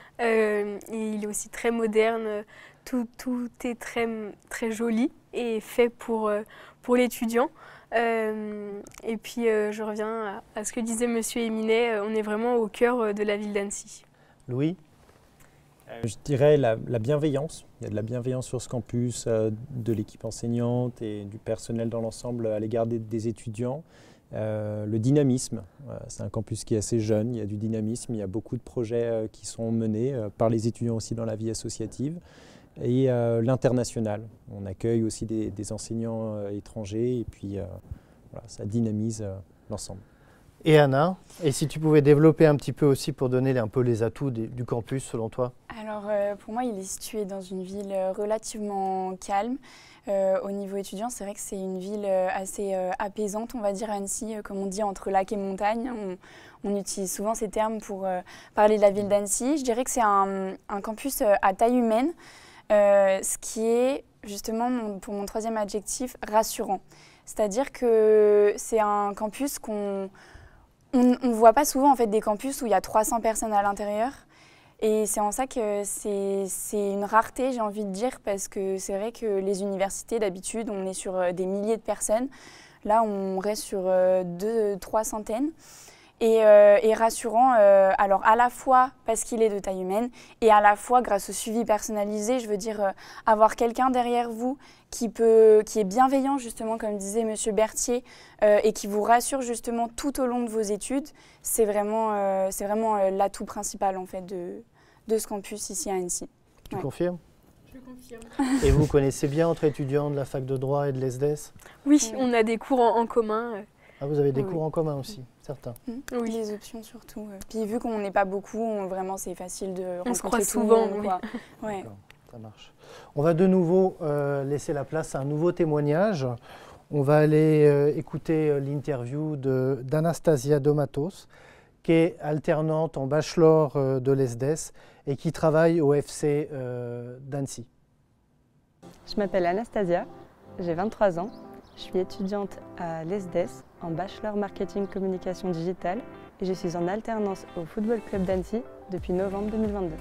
Euh, et il est aussi très moderne. Tout, tout est très, très joli et fait pour, pour l'étudiant. Euh, et puis euh, je reviens à, à ce que disait Monsieur Eminet, on est vraiment au cœur de la ville d'Annecy. Louis ? euh, Je dirais la, la bienveillance. Il y a de la bienveillance sur ce campus, euh, de l'équipe enseignante et du personnel dans l'ensemble à l'égard des, des étudiants. Euh, le dynamisme, euh, c'est un campus qui est assez jeune, il y a du dynamisme, il y a beaucoup de projets euh, qui sont menés euh, par les étudiants aussi dans la vie associative. Et euh, l'international. On accueille aussi des, des enseignants euh, étrangers et puis euh, voilà, ça dynamise euh, l'ensemble. Et Anna, et si tu pouvais développer un petit peu aussi pour donner un peu les atouts des, du campus selon toi? Alors euh, pour moi, il est situé dans une ville relativement calme. Euh, au niveau étudiant, c'est vrai que c'est une ville assez euh, apaisante, on va dire, Annecy, euh, comme on dit, entre lac et montagne. On, on utilise souvent ces termes pour euh, parler de la ville d'Annecy. Je dirais que c'est un, un campus euh, à taille humaine, euh, ce qui est justement, mon, pour mon troisième adjectif, rassurant. C'est-à-dire que c'est un campus qu'on on ne voit pas souvent en fait, des campus où il y a trois cents personnes à l'intérieur. Et c'est en ça que c'est une rareté, j'ai envie de dire, parce que c'est vrai que les universités, d'habitude, on est sur des milliers de personnes. Là, on reste sur deux, trois centaines. Et, euh, et rassurant, euh, alors à la fois parce qu'il est de taille humaine et à la fois grâce au suivi personnalisé, je veux dire euh, avoir quelqu'un derrière vous qui, peut, qui est bienveillant justement comme disait Monsieur Berthier euh, et qui vous rassure justement tout au long de vos études, c'est vraiment, euh, c'est vraiment euh, l'atout principal en fait de, de ce campus ici à Annecy. Tu ouais. confirmes? Je confirme. Et vous connaissez bien entre étudiants de la fac de droit et de l'E S D E S? Oui, on a des cours en, en commun. Ah, vous avez des oui. cours en commun aussi, certains. Mmh. Oui. Les options surtout. Puis vu qu'on n'est pas beaucoup, on, vraiment c'est facile de On se rencontrer croise tout le souvent. monde, Oui. quoi. Ouais. Ça marche. On va de nouveau euh, laisser la place à un nouveau témoignage. On va aller euh, écouter euh, l'interview d'Anastasia Domatos, qui est alternante en bachelor euh, de l'E S D E S et qui travaille au F C euh, d'Annecy. Je m'appelle Anastasia, j'ai vingt-trois ans. Je suis étudiante à l'E S D E S en bachelor marketing communication digitale et je suis en alternance au Football Club d'Annecy depuis novembre deux mille vingt-deux.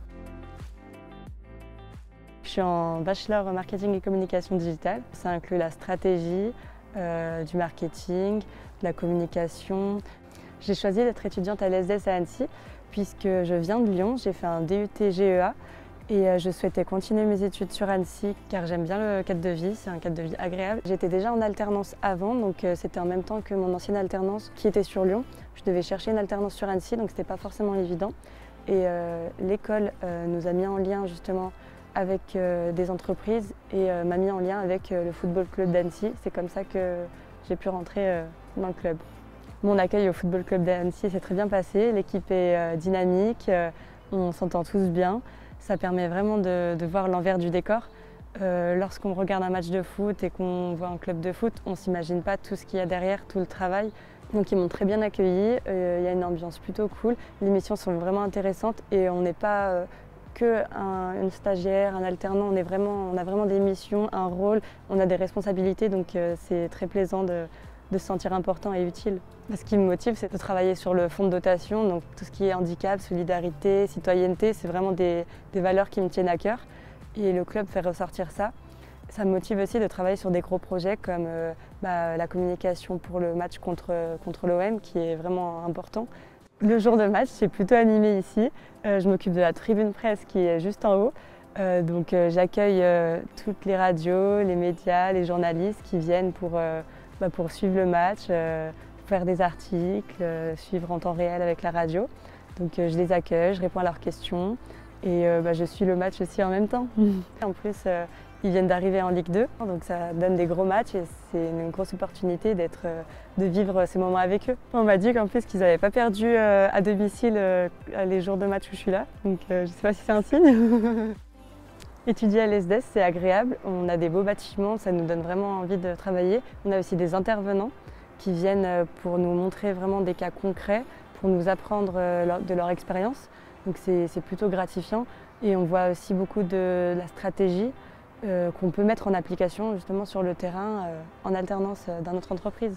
Je suis en bachelor marketing et communication digitale. Ça inclut la stratégie, euh, du marketing, de la communication. J'ai choisi d'être étudiante à l'E S D E S à Annecy puisque je viens de Lyon, j'ai fait un D U T G E A et je souhaitais continuer mes études sur Annecy car j'aime bien le cadre de vie, c'est un cadre de vie agréable. J'étais déjà en alternance avant, donc c'était en même temps que mon ancienne alternance qui était sur Lyon. Je devais chercher une alternance sur Annecy, donc c'était pas forcément évident. Et euh, l'école euh, nous a mis en lien justement avec euh, des entreprises et euh, m'a mis en lien avec euh, le Football Club d'Annecy. C'est comme ça que j'ai pu rentrer euh, dans le club. Mon accueil au Football Club d'Annecy s'est très bien passé, l'équipe est euh, dynamique, euh, on s'entend tous bien. Ça permet vraiment de, de voir l'envers du décor. Euh, Lorsqu'on regarde un match de foot et qu'on voit un club de foot, on ne s'imagine pas tout ce qu'il y a derrière, tout le travail. Donc ils m'ont très bien accueilli, euh, il y a une ambiance plutôt cool, les missions sont vraiment intéressantes et on n'est pas euh, que un, une stagiaire, un alternant, on, est vraiment, on a vraiment des missions, un rôle, on a des responsabilités, donc euh, c'est très plaisant de, de se sentir important et utile. Ce qui me motive, c'est de travailler sur le fonds de dotation, donc tout ce qui est handicap, solidarité, citoyenneté, c'est vraiment des, des valeurs qui me tiennent à cœur et le club fait ressortir ça. Ça me motive aussi de travailler sur des gros projets comme euh, bah, la communication pour le match contre, contre l'O M qui est vraiment important. Le jour de match, c'est plutôt animé ici. Euh, je m'occupe de la tribune presse qui est juste en haut. Euh, donc euh, j'accueille euh, toutes les radios, les médias, les journalistes qui viennent pour, euh, bah, pour suivre le match, euh, faire des articles, euh, suivre en temps réel avec la radio. Donc euh, je les accueille, je réponds à leurs questions et euh, bah, je suis le match aussi en même temps. En plus, euh, ils viennent d'arriver en Ligue deux, donc ça donne des gros matchs et c'est une grosse opportunité d'être, euh, de vivre ces moments avec eux. On m'a dit qu'en plus qu'ils n'avaient pas perdu euh, à domicile euh, les jours de match où je suis là, donc euh, je ne sais pas si c'est un signe. Étudier à l'E S D E S, c'est agréable, on a des beaux bâtiments, ça nous donne vraiment envie de travailler. On a aussi des intervenants qui viennent pour nous montrer vraiment des cas concrets, pour nous apprendre de leur expérience. Donc c'est plutôt gratifiant et on voit aussi beaucoup de la stratégie euh, qu'on peut mettre en application justement sur le terrain euh, en alternance dans notre entreprise.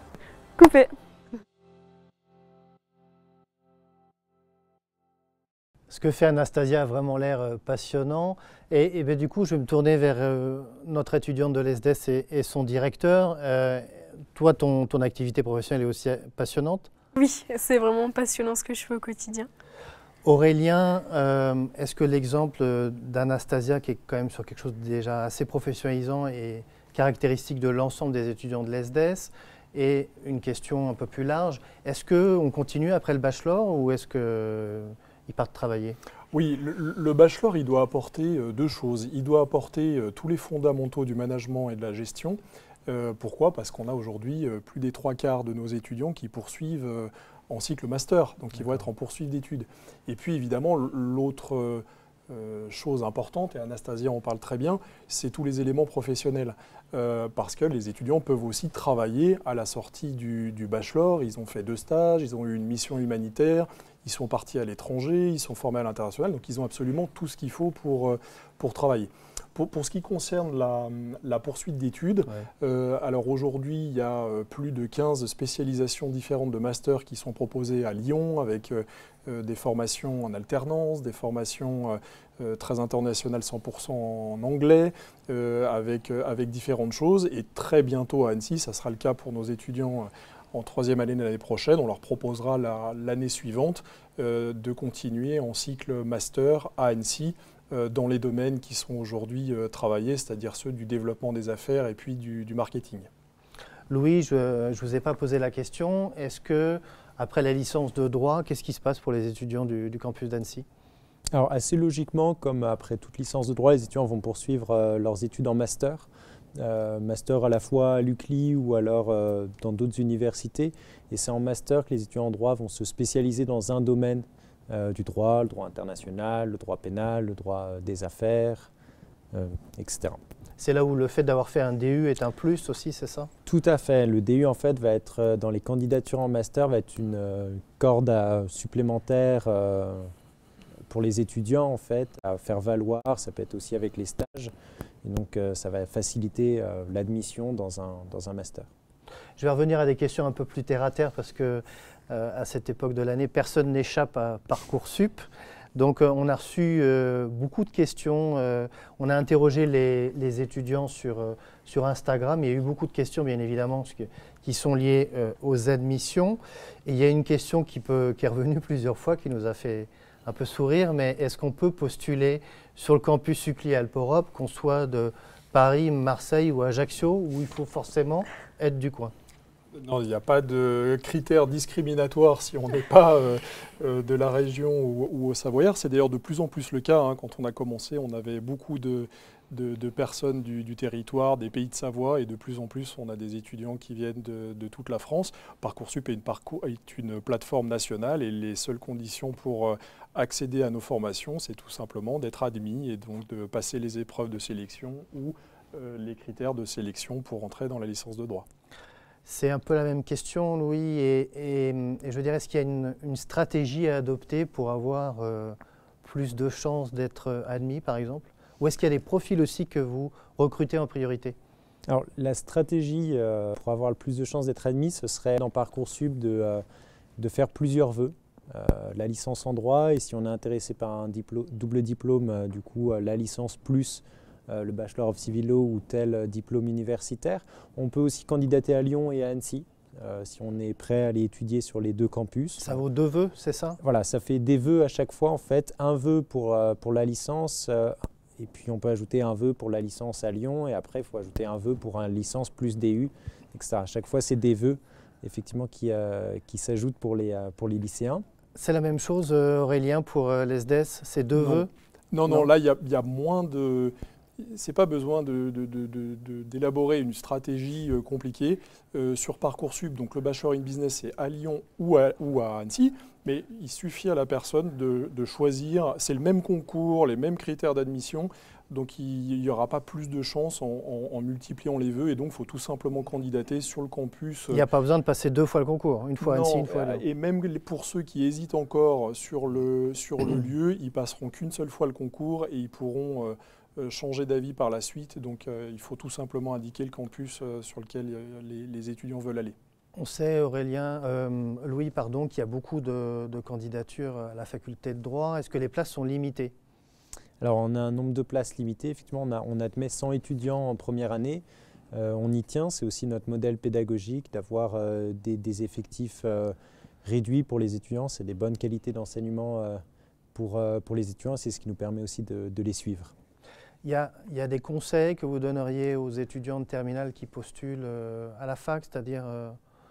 Coupé. Ce que fait Anastasia a vraiment l'air passionnant. Et, et bien, du coup, je vais me tourner vers euh, notre étudiante de l'E S D E S et, et son directeur. Euh, toi, ton, ton activité professionnelle est aussi passionnante? Oui, c'est vraiment passionnant ce que je fais au quotidien. Aurélien, euh, est-ce que l'exemple d'Anastasia, qui est quand même sur quelque chose de déjà assez professionnalisant et caractéristique de l'ensemble des étudiants de l'E S D E S, est une question un peu plus large, est-ce qu'on continue après le bachelor ou est-ce qu'ils partent travailler? Oui, le, le bachelor, il doit apporter deux choses. Il doit apporter tous les fondamentaux du management et de la gestion, Euh, pourquoi? Parce qu'on a aujourd'hui euh, plus des trois quarts de nos étudiants qui poursuivent euh, en cycle master, donc qui vont être en poursuite d'études. Et puis évidemment, l'autre euh, euh, chose importante, et Anastasia en parle très bien, c'est tous les éléments professionnels. Euh, parce que les étudiants peuvent aussi travailler à la sortie du, du bachelor. Ils ont fait deux stages, ils ont eu une mission humanitaire, ils sont partis à l'étranger, ils sont formés à l'international, donc ils ont absolument tout ce qu'il faut pour, pour travailler. Pour, pour ce qui concerne la, la poursuite d'études, ouais. euh, alors aujourd'hui, il y a plus de quinze spécialisations différentes de master qui sont proposées à Lyon, avec euh, des formations en alternance, des formations euh, très internationales cent pour cent en anglais, euh, avec, euh, avec différentes choses. Et très bientôt à Annecy, ça sera le cas pour nos étudiants en troisième année de l'année prochaine, on leur proposera l'année suivante euh, de continuer en cycle master à Annecy, dans les domaines qui sont aujourd'hui euh, travaillés, c'est-à-dire ceux du développement des affaires et puis du, du marketing. Louis, je ne vous ai pas posé la question. Est-ce que, après la licence de droit, qu'est-ce qui se passe pour les étudiants du, du campus d'Annecy? Alors, assez logiquement, comme après toute licence de droit, les étudiants vont poursuivre euh, leurs études en master. Euh, master à la fois à l'U C L I ou alors euh, dans d'autres universités. Et c'est en master que les étudiants en droit vont se spécialiser dans un domaine Euh, du droit, le droit international, le droit pénal, le droit des affaires, euh, et cetera. C'est là où le fait d'avoir fait un D U est un plus aussi, c'est ça? Tout à fait. Le D U, en fait, va être, dans les candidatures en master, va être une euh, corde à, supplémentaire euh, pour les étudiants, en fait, à faire valoir. Ça peut être aussi avec les stages. Et donc, euh, ça va faciliter euh, l'admission dans un, dans un master. Je vais revenir à des questions un peu plus terre à terre parce que euh, à cette époque de l'année, personne n'échappe à Parcoursup. Donc euh, on a reçu euh, beaucoup de questions. Euh, on a interrogé les, les étudiants sur, euh, sur Instagram. Il y a eu beaucoup de questions, bien évidemment, que, qui sont liées euh, aux admissions. Et il y a une question qui, peut, qui est revenue plusieurs fois, qui nous a fait un peu sourire. Mais est-ce qu'on peut postuler sur le campus U C L I Alpes Europe, qu'on soit de Paris, Marseille ou Ajaccio, où il faut forcément être du coin? Non, il n'y a pas de critères discriminatoires si on n'est pas euh, euh, de la région ou, ou au Savoyard. C'est d'ailleurs de plus en plus le cas. Hein. Quand on a commencé, on avait beaucoup de, de, de personnes du, du territoire, des pays de Savoie, et de plus en plus, on a des étudiants qui viennent de, de toute la France. Parcoursup est une, parcours, est une plateforme nationale et les seules conditions pour euh, accéder à nos formations, c'est tout simplement d'être admis et donc de passer les épreuves de sélection ou euh, les critères de sélection pour entrer dans la licence de droit. C'est un peu la même question, Louis, et, et, et je dirais, est-ce qu'il y a une, une stratégie à adopter pour avoir euh, plus de chances d'être admis, par exemple? Ou est-ce qu'il y a des profils aussi que vous recrutez en priorité? Alors, la stratégie euh, pour avoir le plus de chances d'être admis, ce serait dans Parcoursup de, euh, de faire plusieurs vœux. Euh, la licence en droit, et si on est intéressé par un diplôme, double diplôme, euh, du coup, euh, la licence plus Euh, le Bachelor of Civil Law ou tel euh, diplôme universitaire. On peut aussi candidater à Lyon et à Annecy, euh, si on est prêt à aller étudier sur les deux campus. Ça vaut deux vœux, c'est ça? Voilà, ça fait des vœux à chaque fois, en fait. Un vœu pour, euh, pour la licence, euh, et puis on peut ajouter un vœu pour la licence à Lyon, et après, il faut ajouter un vœu pour une licence plus D U, et cetera. À chaque fois, c'est des vœux, effectivement, qui, euh, qui s'ajoutent pour les, euh, pour les lycéens. C'est la même chose, Aurélien, pour euh, l'E S D E S? C'est deux non. vœux? Non, non, non, là, il y, y a moins de... C'est pas besoin d'élaborer une stratégie euh, compliquée. Euh, sur Parcoursup, donc le Bachelor in Business, c'est à Lyon ou à, ou à Annecy, mais il suffit à la personne de, de choisir. C'est le même concours, les mêmes critères d'admission, donc il n'y aura pas plus de chance en, en, en multipliant les vœux, et donc il faut tout simplement candidater sur le campus. Il n'y a pas besoin de passer deux fois le concours, une fois à Annecy, une fois à Lyon. Et même pour ceux qui hésitent encore sur le, sur le lieu, ils passeront qu'une seule fois le concours et ils pourront euh, changer d'avis par la suite, donc euh, il faut tout simplement indiquer le campus euh, sur lequel euh, les, les étudiants veulent aller. On sait, Aurélien, euh, Louis, pardon, qu'il y a beaucoup de, de candidatures à la faculté de droit. Est-ce que les places sont limitées? Alors on a un nombre de places limité, effectivement on, a, on admet cent étudiants en première année, euh, on y tient, c'est aussi notre modèle pédagogique d'avoir euh, des, des effectifs euh, réduits pour les étudiants, c'est des bonnes qualités d'enseignement euh, pour, euh, pour les étudiants, c'est ce qui nous permet aussi de, de les suivre. Il y, a, il y a des conseils que vous donneriez aux étudiants de terminale qui postulent euh, à la fac, c'est-à-dire euh,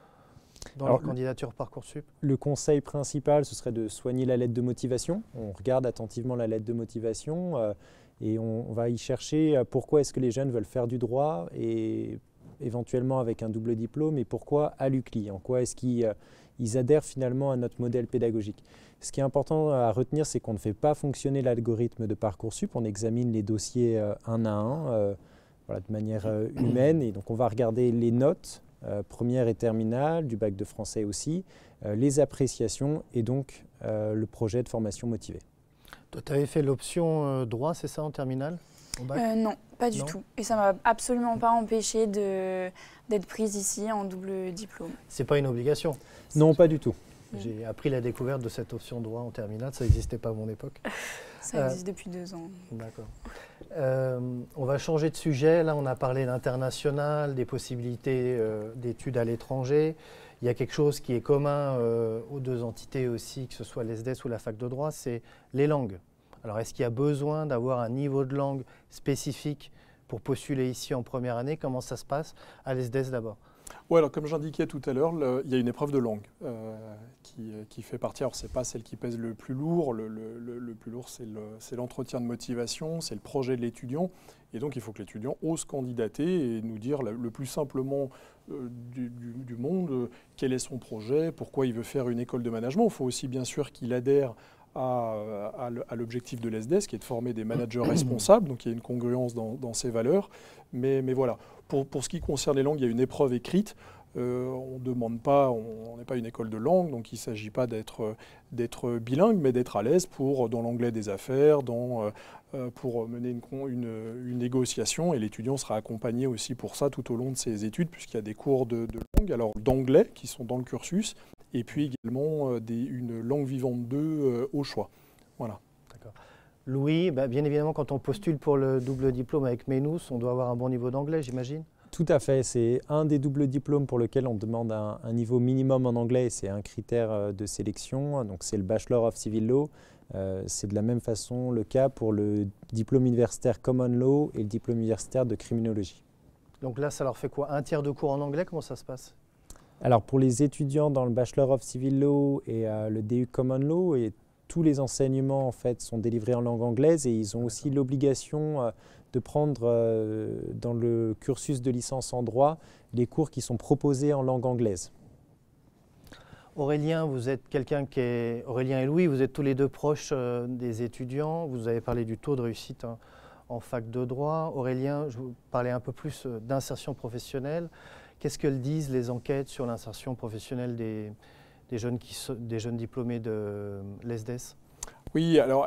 dans Alors, leur candidature Parcoursup? Le conseil principal, ce serait de soigner la lettre de motivation. On regarde attentivement la lettre de motivation euh, et on, on va y chercher euh, pourquoi est-ce que les jeunes veulent faire du droit et éventuellement avec un double diplôme et pourquoi à l'U C L I? En quoi est-ce qu'ils euh, ils adhèrent finalement à notre modèle pédagogique? Ce qui est important à retenir, c'est qu'on ne fait pas fonctionner l'algorithme de Parcoursup, on examine les dossiers euh, un à un, euh, voilà, de manière euh, humaine, et donc on va regarder les notes, euh, première et terminale, du bac de français aussi, euh, les appréciations et donc euh, le projet de formation motivée. Toi, tu avais fait l'option euh, droit, c'est ça, en terminale au bac? Euh, non, pas du Non. tout. Et ça m'a absolument pas empêché d'être prise ici en double diplôme. C'est pas une obligation. Non, pas du tout. J'ai appris la découverte de cette option droit en terminale, ça n'existait pas à mon époque. Ça Euh, existe depuis deux ans. D'accord. Euh, on va changer de sujet. Là, on a parlé d'international, des possibilités euh, d'études à l'étranger. Il y a quelque chose qui est commun euh, aux deux entités aussi, que ce soit l'E S D E S ou la fac de droit, c'est les langues. Alors, est-ce qu'il y a besoin d'avoir un niveau de langue spécifique pour postuler ici en première année? Comment ça se passe à l'E S D E S d'abord? Oui, alors comme j'indiquais tout à l'heure, il y a une épreuve de langue euh, qui, qui fait partie. Alors, ce n'est pas celle qui pèse le plus lourd. Le, le, le, le plus lourd, c'est l'entretien le, de motivation, c'est le projet de l'étudiant. Et donc, il faut que l'étudiant ose candidater et nous dire le, le plus simplement euh, du, du, du monde euh, quel est son projet, pourquoi il veut faire une école de management. Il faut aussi, bien sûr, qu'il adhère à, à, à l'objectif de l'E S D E S, qui est de former des managers responsables. Donc, il y a une congruence dans, dans ces valeurs. Mais, mais voilà. Pour, pour ce qui concerne les langues, il y a une épreuve écrite. Euh, on ne demande pas, on n'est pas une école de langue, donc il ne s'agit pas d'être d'être bilingue, mais d'être à l'aise pour dans l'anglais des affaires, dans, euh, pour mener une, une, une négociation. Et l'étudiant sera accompagné aussi pour ça tout au long de ses études, puisqu'il y a des cours de, de langue, alors d'anglais qui sont dans le cursus, et puis également euh, des, une langue vivante deux euh, au choix. Voilà. Louis, bah, bien évidemment, quand on postule pour le double diplôme avec MENUS, on doit avoir un bon niveau d'anglais, j'imagine? Tout à fait. C'est un des doubles diplômes pour lequel on demande un, un niveau minimum en anglais et c'est un critère de sélection. Donc, c'est le Bachelor of Civil Law. Euh, c'est de la même façon le cas pour le diplôme universitaire Common Law et le diplôme universitaire de criminologie. Donc là, ça leur fait quoi? Un tiers de cours en anglais? Comment ça se passe? Alors, pour les étudiants dans le Bachelor of Civil Law et euh, le D U Common Law, et tous les enseignements en fait, sont délivrés en langue anglaise et ils ont aussi l'obligation euh, de prendre euh, dans le cursus de licence en droit les cours qui sont proposés en langue anglaise. Aurélien, vous êtes quelqu'un qui est... Aurélien et Louis, vous êtes tous les deux proches euh, des étudiants. Vous avez parlé du taux de réussite hein, en fac de droit. Aurélien, je vous parlais un peu plus euh, d'insertion professionnelle. Qu'est-ce que disent les enquêtes sur l'insertion professionnelle des... Des jeunes, qui, des jeunes diplômés de l'E S D E S? Oui, alors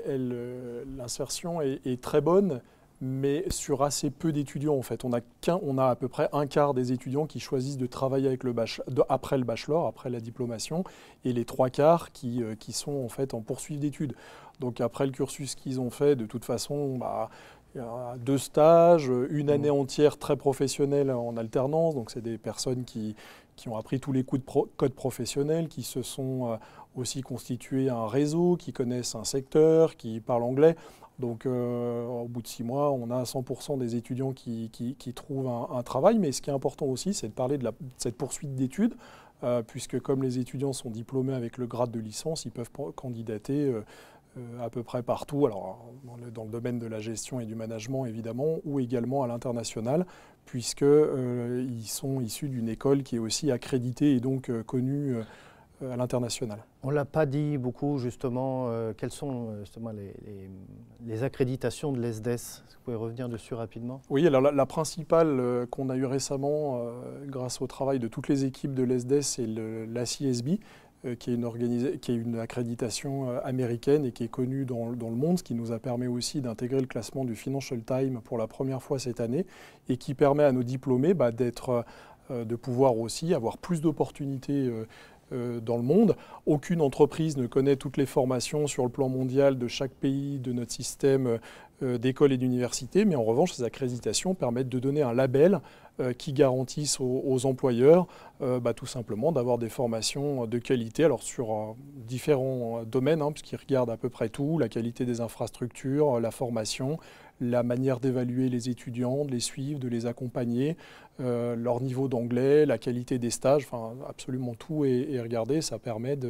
l'insertion est, est très bonne, mais sur assez peu d'étudiants en fait. On a, qu'un, on a à peu près un quart des étudiants qui choisissent de travailler avec le bachelor, de, après le bachelor, après la diplomation, et les trois quarts qui, euh, qui sont en fait en poursuite d'études. Donc après le cursus qu'ils ont fait, de toute façon, bah, il y a deux stages, une année entière très professionnelle en alternance, donc c'est des personnes qui, qui ont appris tous les coups de pro, code professionnel, qui se sont euh, aussi constitués un réseau, qui connaissent un secteur, qui parlent anglais. Donc euh, au bout de six mois, on a cent pour cent des étudiants qui, qui, qui trouvent un, un travail. Mais ce qui est important aussi, c'est de parler de, la, de cette poursuite d'études, euh, puisque comme les étudiants sont diplômés avec le grade de licence, ils peuvent candidater euh, à peu près partout, alors dans le, dans le domaine de la gestion et du management évidemment, ou également à l'international, puisqu'ils euh, sont issus d'une école qui est aussi accréditée et donc euh, connue euh, à l'international. On ne l'a pas dit beaucoup justement, euh, quelles sont justement les, les, les accréditations de l'E S D E S? Vous pouvez revenir dessus rapidement? Oui, alors la, la principale euh, qu'on a eue récemment euh, grâce au travail de toutes les équipes de l'E S D E S, c'est l'A C S B, Qui est, une qui est une accréditation américaine et qui est connue dans, dans le monde, ce qui nous a permis aussi d'intégrer le classement du Financial Times pour la première fois cette année et qui permet à nos diplômés bah, d'être, euh, de pouvoir aussi avoir plus d'opportunités euh, euh, dans le monde. Aucune entreprise ne connaît toutes les formations sur le plan mondial de chaque pays de notre système euh, d'école et d'université, mais en revanche, ces accréditations permettent de donner un label euh, qui garantissent aux, aux employeurs euh, bah, tout simplement d'avoir des formations de qualité, alors sur euh, différents domaines, hein, puisqu'ils regardent à peu près tout, la qualité des infrastructures, la formation, la manière d'évaluer les étudiants, de les suivre, de les accompagner, euh, leur niveau d'anglais, la qualité des stages, enfin absolument tout est, est regardé. Ça permet de,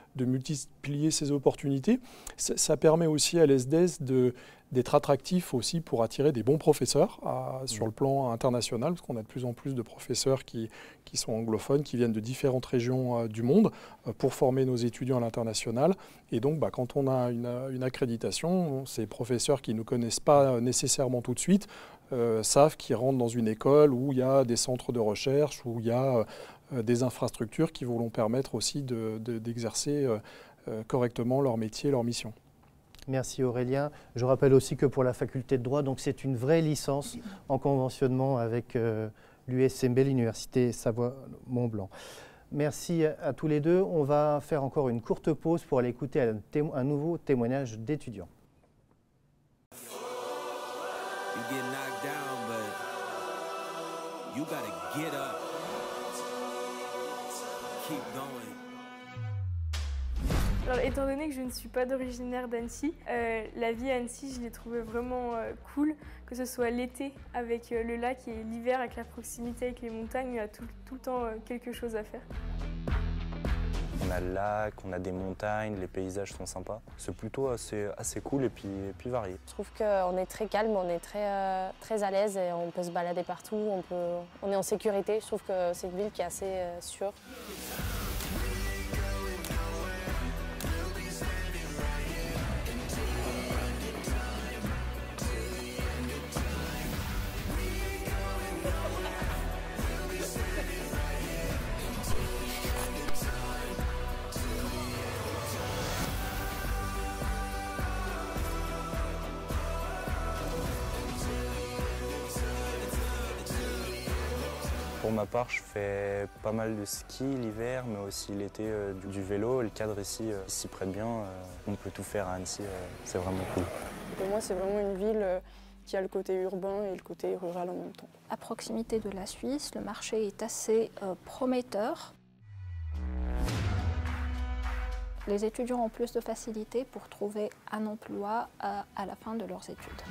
de multiplier ces opportunités. Ça, ça permet aussi à l'E S D E S de d'être attractif aussi pour attirer des bons professeurs à, sur le plan international, parce qu'on a de plus en plus de professeurs qui, qui sont anglophones, qui viennent de différentes régions euh, du monde euh, pour former nos étudiants à l'international. Et donc, bah, quand on a une, une accréditation, ces professeurs qui ne nous connaissent pas nécessairement tout de suite euh, savent qu'ils rentrent dans une école où il y a des centres de recherche, où il y a euh, des infrastructures qui vont leur permettre aussi de, de, d'exercer euh, euh, correctement leur métier, leur mission. Merci Aurélien. Je rappelle aussi que pour la faculté de droit, donc c'est une vraie licence en conventionnement avec euh, l'U S M B, l'Université Savoie-Mont-Blanc. Merci à, à tous les deux. On va faire encore une courte pause pour aller écouter un, un nouveau témoignage d'étudiants. Alors, étant donné que je ne suis pas d'originaire d'Annecy, euh, la vie à Annecy, je l'ai trouvée vraiment euh, cool, que ce soit l'été avec euh, le lac et l'hiver avec la proximité avec les montagnes, il y a tout, tout le temps euh, quelque chose à faire. On a le lac, on a des montagnes, les paysages sont sympas. C'est plutôt assez, assez cool et puis, et puis varié. Je trouve qu'on est très calme, on est très, euh, très à l'aise et on peut se balader partout, on, peut, on est en sécurité. Je trouve que c'est une ville qui est assez euh, sûre. Pour ma part, je fais pas mal de ski l'hiver, mais aussi l'été euh, du, du vélo. Le cadre ici euh, s'y prête bien. Euh, on peut tout faire à Annecy, euh, c'est vraiment cool. Pour moi, c'est vraiment une ville euh, qui a le côté urbain et le côté rural en même temps. À proximité de la Suisse, le marché est assez euh, prometteur. Les étudiants ont plus de facilité pour trouver un emploi euh, à la fin de leurs études.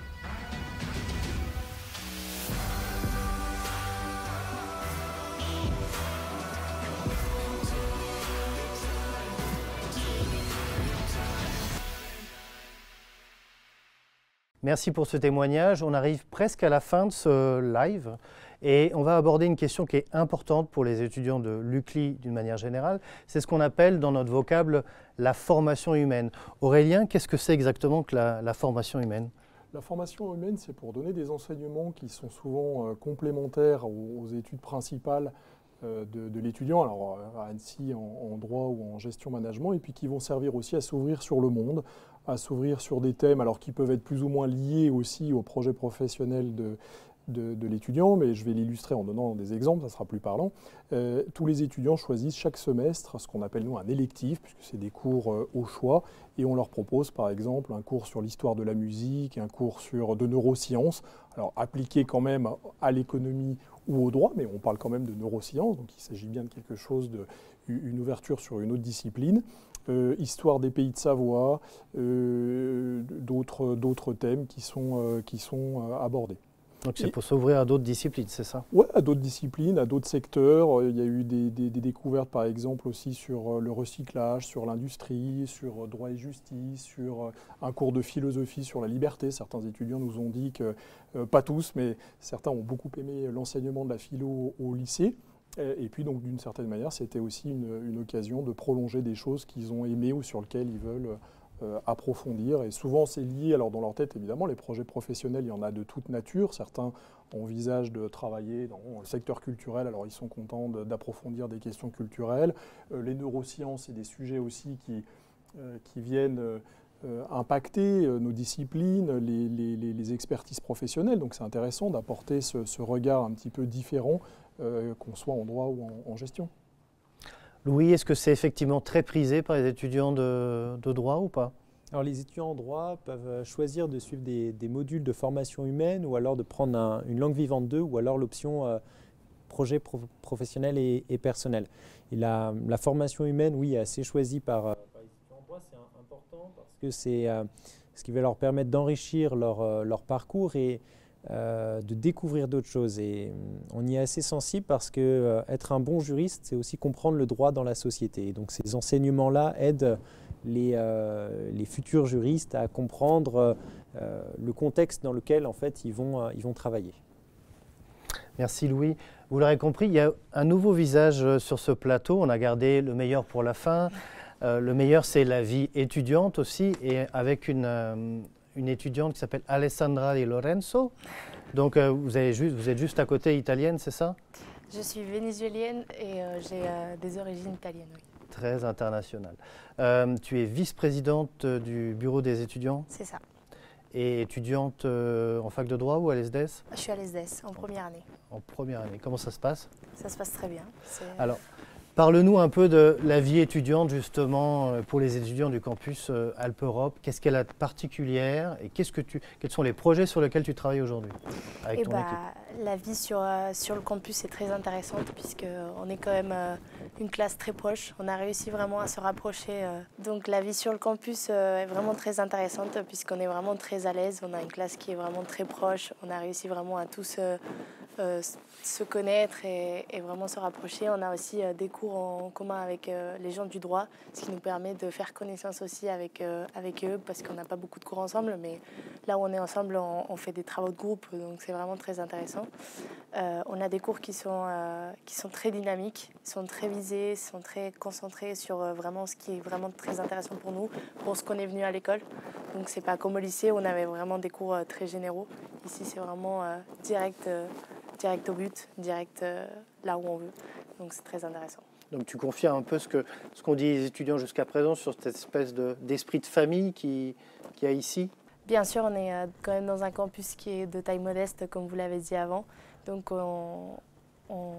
Merci pour ce témoignage. On arrive presque à la fin de ce live et on va aborder une question qui est importante pour les étudiants de l'U C L I d'une manière générale. C'est ce qu'on appelle dans notre vocable la formation humaine. Aurélien, qu'est-ce que c'est exactement que la, la formation humaine ? La formation humaine, c'est pour donner des enseignements qui sont souvent euh, complémentaires aux, aux études principales euh, de, de l'étudiant, alors à Annecy en, en droit ou en gestion management, et puis qui vont servir aussi à s'ouvrir sur le monde, à s'ouvrir sur des thèmes alors qui peuvent être plus ou moins liés aussi au projet professionnel de, de, de l'étudiant, mais je vais l'illustrer en donnant des exemples, ça sera plus parlant. Euh, tous les étudiants choisissent chaque semestre ce qu'on appelle nous un électif, puisque c'est des cours euh, au choix, et on leur propose par exemple un cours sur l'histoire de la musique, un cours sur de neurosciences, alors appliqué quand même à l'économie ou au droit, mais on parle quand même de neurosciences, donc il s'agit bien de quelque chose, de, une ouverture sur une autre discipline. Euh, histoire des pays de Savoie, euh, d'autres, d'autres thèmes qui sont, euh, qui sont euh, abordés. Donc c'est pour s'ouvrir à d'autres disciplines, c'est ça ? Oui, à d'autres disciplines, à d'autres secteurs. Il y a eu des, des, des découvertes par exemple aussi sur le recyclage, sur l'industrie, sur droit et justice, sur un cours de philosophie sur la liberté. Certains étudiants nous ont dit que, euh, pas tous, mais certains ont beaucoup aimé l'enseignement de la philo au lycée. Et puis donc d'une certaine manière, c'était aussi une, une occasion de prolonger des choses qu'ils ont aimées ou sur lesquelles ils veulent euh, approfondir. Et souvent c'est lié, alors dans leur tête évidemment, les projets professionnels, il y en a de toute nature. Certains envisagent de travailler dans le secteur culturel, alors ils sont contents de, d'approfondir des questions culturelles. Euh, les neurosciences, c'est des sujets aussi qui, euh, qui viennent euh, impacter euh, nos disciplines, les, les, les expertises professionnelles. Donc c'est intéressant d'apporter ce, ce regard un petit peu différent, Euh, qu'on soit en droit ou en, en gestion. Louis, est-ce que c'est effectivement très prisé par les étudiants de, de droit ou pas ? Alors les étudiants en droit peuvent choisir de suivre des, des modules de formation humaine ou alors de prendre un, une langue vivante deux ou alors l'option euh, projet pro professionnel et, et personnel. Et la, la formation humaine, oui, est assez choisie par, euh, par les étudiants en droit. C'est important parce que c'est euh, ce qui va leur permettre d'enrichir leur, euh, leur parcours et euh, de découvrir d'autres choses. Et on y est assez sensible parce que euh, être un bon juriste, c'est aussi comprendre le droit dans la société. Et donc ces enseignements-là aident les, euh, les futurs juristes à comprendre euh, le contexte dans lequel en fait, ils vont, euh, ils vont travailler. Merci Louis. Vous l'aurez compris, il y a un nouveau visage sur ce plateau. On a gardé le meilleur pour la fin. Euh, le meilleur, c'est la vie étudiante aussi, et avec une, euh, une étudiante qui s'appelle Alessandra Di Lorenzo. Donc euh, vous, avez juste, vous êtes juste à côté italienne, c'est ça? Je suis vénézuélienne et euh, j'ai euh, des origines italiennes, oui. Très internationale. Euh, tu es vice-présidente du bureau des étudiants? C'est ça. Et étudiante euh, en fac de droit ou à l'E S D E S? Je suis à l'E S D E S, en première année. En première année. Comment ça se passe? Ça se passe très bien. Alors, parle-nous un peu de la vie étudiante justement pour les étudiants du campus Alpes Europe. Qu'est-ce qu'elle a de particulière et qu'est-ce que tu, quels sont les projets sur lesquels tu travailles aujourd'hui avec et ton bah, équipe? La vie sur, euh, sur le campus est très intéressante puisqu'on est quand même euh, une classe très proche. On a réussi vraiment à se rapprocher. Euh. Donc la vie sur le campus euh, est vraiment très intéressante puisqu'on est vraiment très à l'aise. On a une classe qui est vraiment très proche. On a réussi vraiment à tous euh, euh, se connaître et, et vraiment se rapprocher. On a aussi euh, des cours en commun avec euh, les gens du droit, ce qui nous permet de faire connaissance aussi avec, euh, avec eux parce qu'on n'a pas beaucoup de cours ensemble, mais là où on est ensemble, on, on fait des travaux de groupe, donc c'est vraiment très intéressant. Euh, on a des cours qui sont, euh, qui sont très dynamiques, sont très visés, sont très concentrés sur euh, vraiment ce qui est vraiment très intéressant pour nous, pour ce qu'on est venu à l'école. Donc c'est pas comme au lycée où on avait vraiment des cours euh, très généraux. Ici c'est vraiment euh, direct, euh, direct au but, direct euh, là où on veut. Donc c'est très intéressant. Donc tu confirmes un peu ce que ce qu'ont dit les étudiants jusqu'à présent sur cette espèce de, d'esprit de famille qui, qui a ici? Bien sûr, on est quand même dans un campus qui est de taille modeste, comme vous l'avez dit avant. Donc on, on,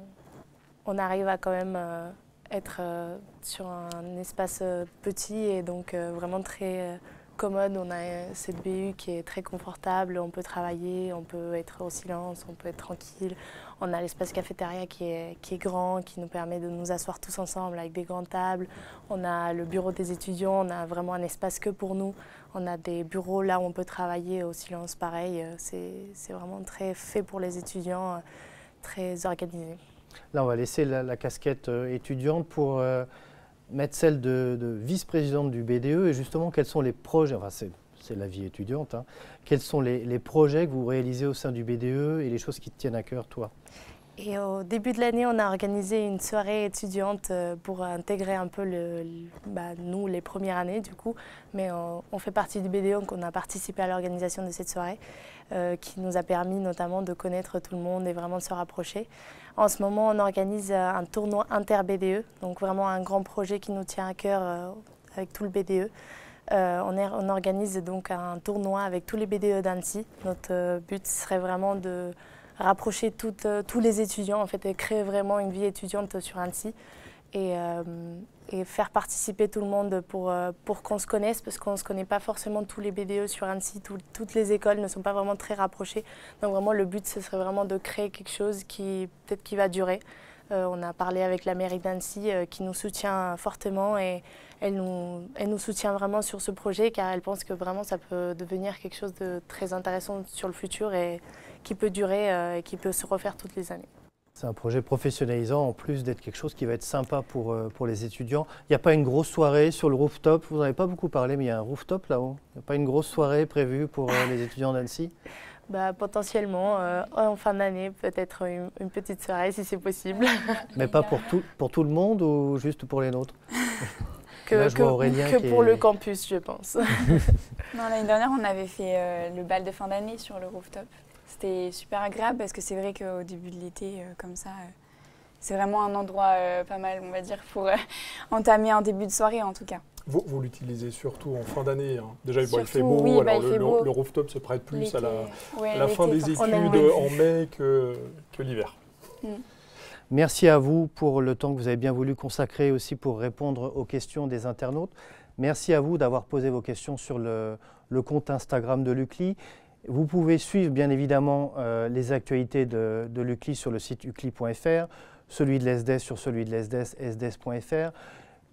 on arrive à quand même être sur un espace petit et donc vraiment très commode. On a cette B U qui est très confortable, on peut travailler, on peut être au silence, on peut être tranquille. On a l'espace cafétéria qui est, qui est grand, qui nous permet de nous asseoir tous ensemble avec des grandes tables. On a le bureau des étudiants, on a vraiment un espace que pour nous. On a des bureaux là où on peut travailler au silence, pareil. C'est, c'est vraiment très fait pour les étudiants, très organisé. Là, on va laisser la, la casquette euh, étudiante pour euh, mettre celle de, de vice-présidente du B D E. Et justement, quels sont les projets, enfin c'est, c'est la vie étudiante, hein. Quels sont les, les projets que vous réalisez au sein du B D E et les choses qui te tiennent à cœur, toi? Et au début de l'année, on a organisé une soirée étudiante pour intégrer un peu le, bah, nous, les premières années du coup. Mais on, on fait partie du B D E, donc on a participé à l'organisation de cette soirée euh, qui nous a permis notamment de connaître tout le monde et vraiment de se rapprocher. En ce moment, on organise un tournoi inter-B D E, donc vraiment un grand projet qui nous tient à cœur euh, avec tout le B D E. Euh, on, est, on organise donc un tournoi avec tous les B D E d'Annecy. Notre euh, but serait vraiment de rapprocher toutes, euh, tous les étudiants en fait, et créer vraiment une vie étudiante sur Annecy et, euh, et faire participer tout le monde pour, euh, pour qu'on se connaisse parce qu'on ne se connaît pas forcément tous les B D E sur Annecy, tout, toutes les écoles ne sont pas vraiment très rapprochées. Donc vraiment le but ce serait vraiment de créer quelque chose qui peut-être qui va durer. Euh, on a parlé avec la mairie d'Annecy euh, qui nous soutient fortement et elle nous, elle nous soutient vraiment sur ce projet car elle pense que vraiment ça peut devenir quelque chose de très intéressant sur le futur et qui peut durer euh, et qui peut se refaire toutes les années. C'est un projet professionnalisant en plus d'être quelque chose qui va être sympa pour, euh, pour les étudiants. Il n'y a pas une grosse soirée sur le rooftop, vous n'en avez pas beaucoup parlé mais il y a un rooftop là-haut. Il n'y a pas une grosse soirée prévue pour euh, les étudiants d'Annecy? Bah, potentiellement, euh, en fin d'année, peut-être une, une petite soirée si c'est possible. Mais pas pour tout, pour tout le monde ou juste pour les nôtres? Que, Là, je que, vois Aurélien que qui pour est... le campus, je pense. Non, l'année dernière, on avait fait euh, le bal de fin d'année sur le rooftop. C'était super agréable parce que c'est vrai qu'au début de l'été, euh, comme ça, euh, c'est vraiment un endroit euh, pas mal, on va dire, pour euh, entamer un début de soirée en tout cas. Vous, vous l'utilisez surtout en fin d'année. Hein. Déjà, surtout, bon, il fait beau, oui, alors bah, il le, fait beau. le rooftop se prête plus à la, ouais, à la fin des études en mai que, que l'hiver. Mm. Merci à vous pour le temps que vous avez bien voulu consacrer aussi pour répondre aux questions des internautes. Merci à vous d'avoir posé vos questions sur le, le compte Instagram de l'U C L I. Vous pouvez suivre bien évidemment euh, les actualités de, de l'U C L I sur le site u c l i point f r, celui de l'E S D E S sur celui de l'E S D E S, S D E S point f r.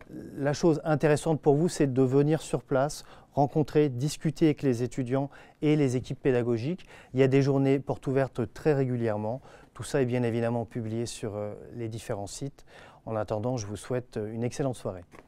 La chose intéressante pour vous, c'est de venir sur place, rencontrer, discuter avec les étudiants et les équipes pédagogiques. Il y a des journées portes ouvertes très régulièrement. Tout ça est bien évidemment publié sur les différents sites. En attendant, je vous souhaite une excellente soirée.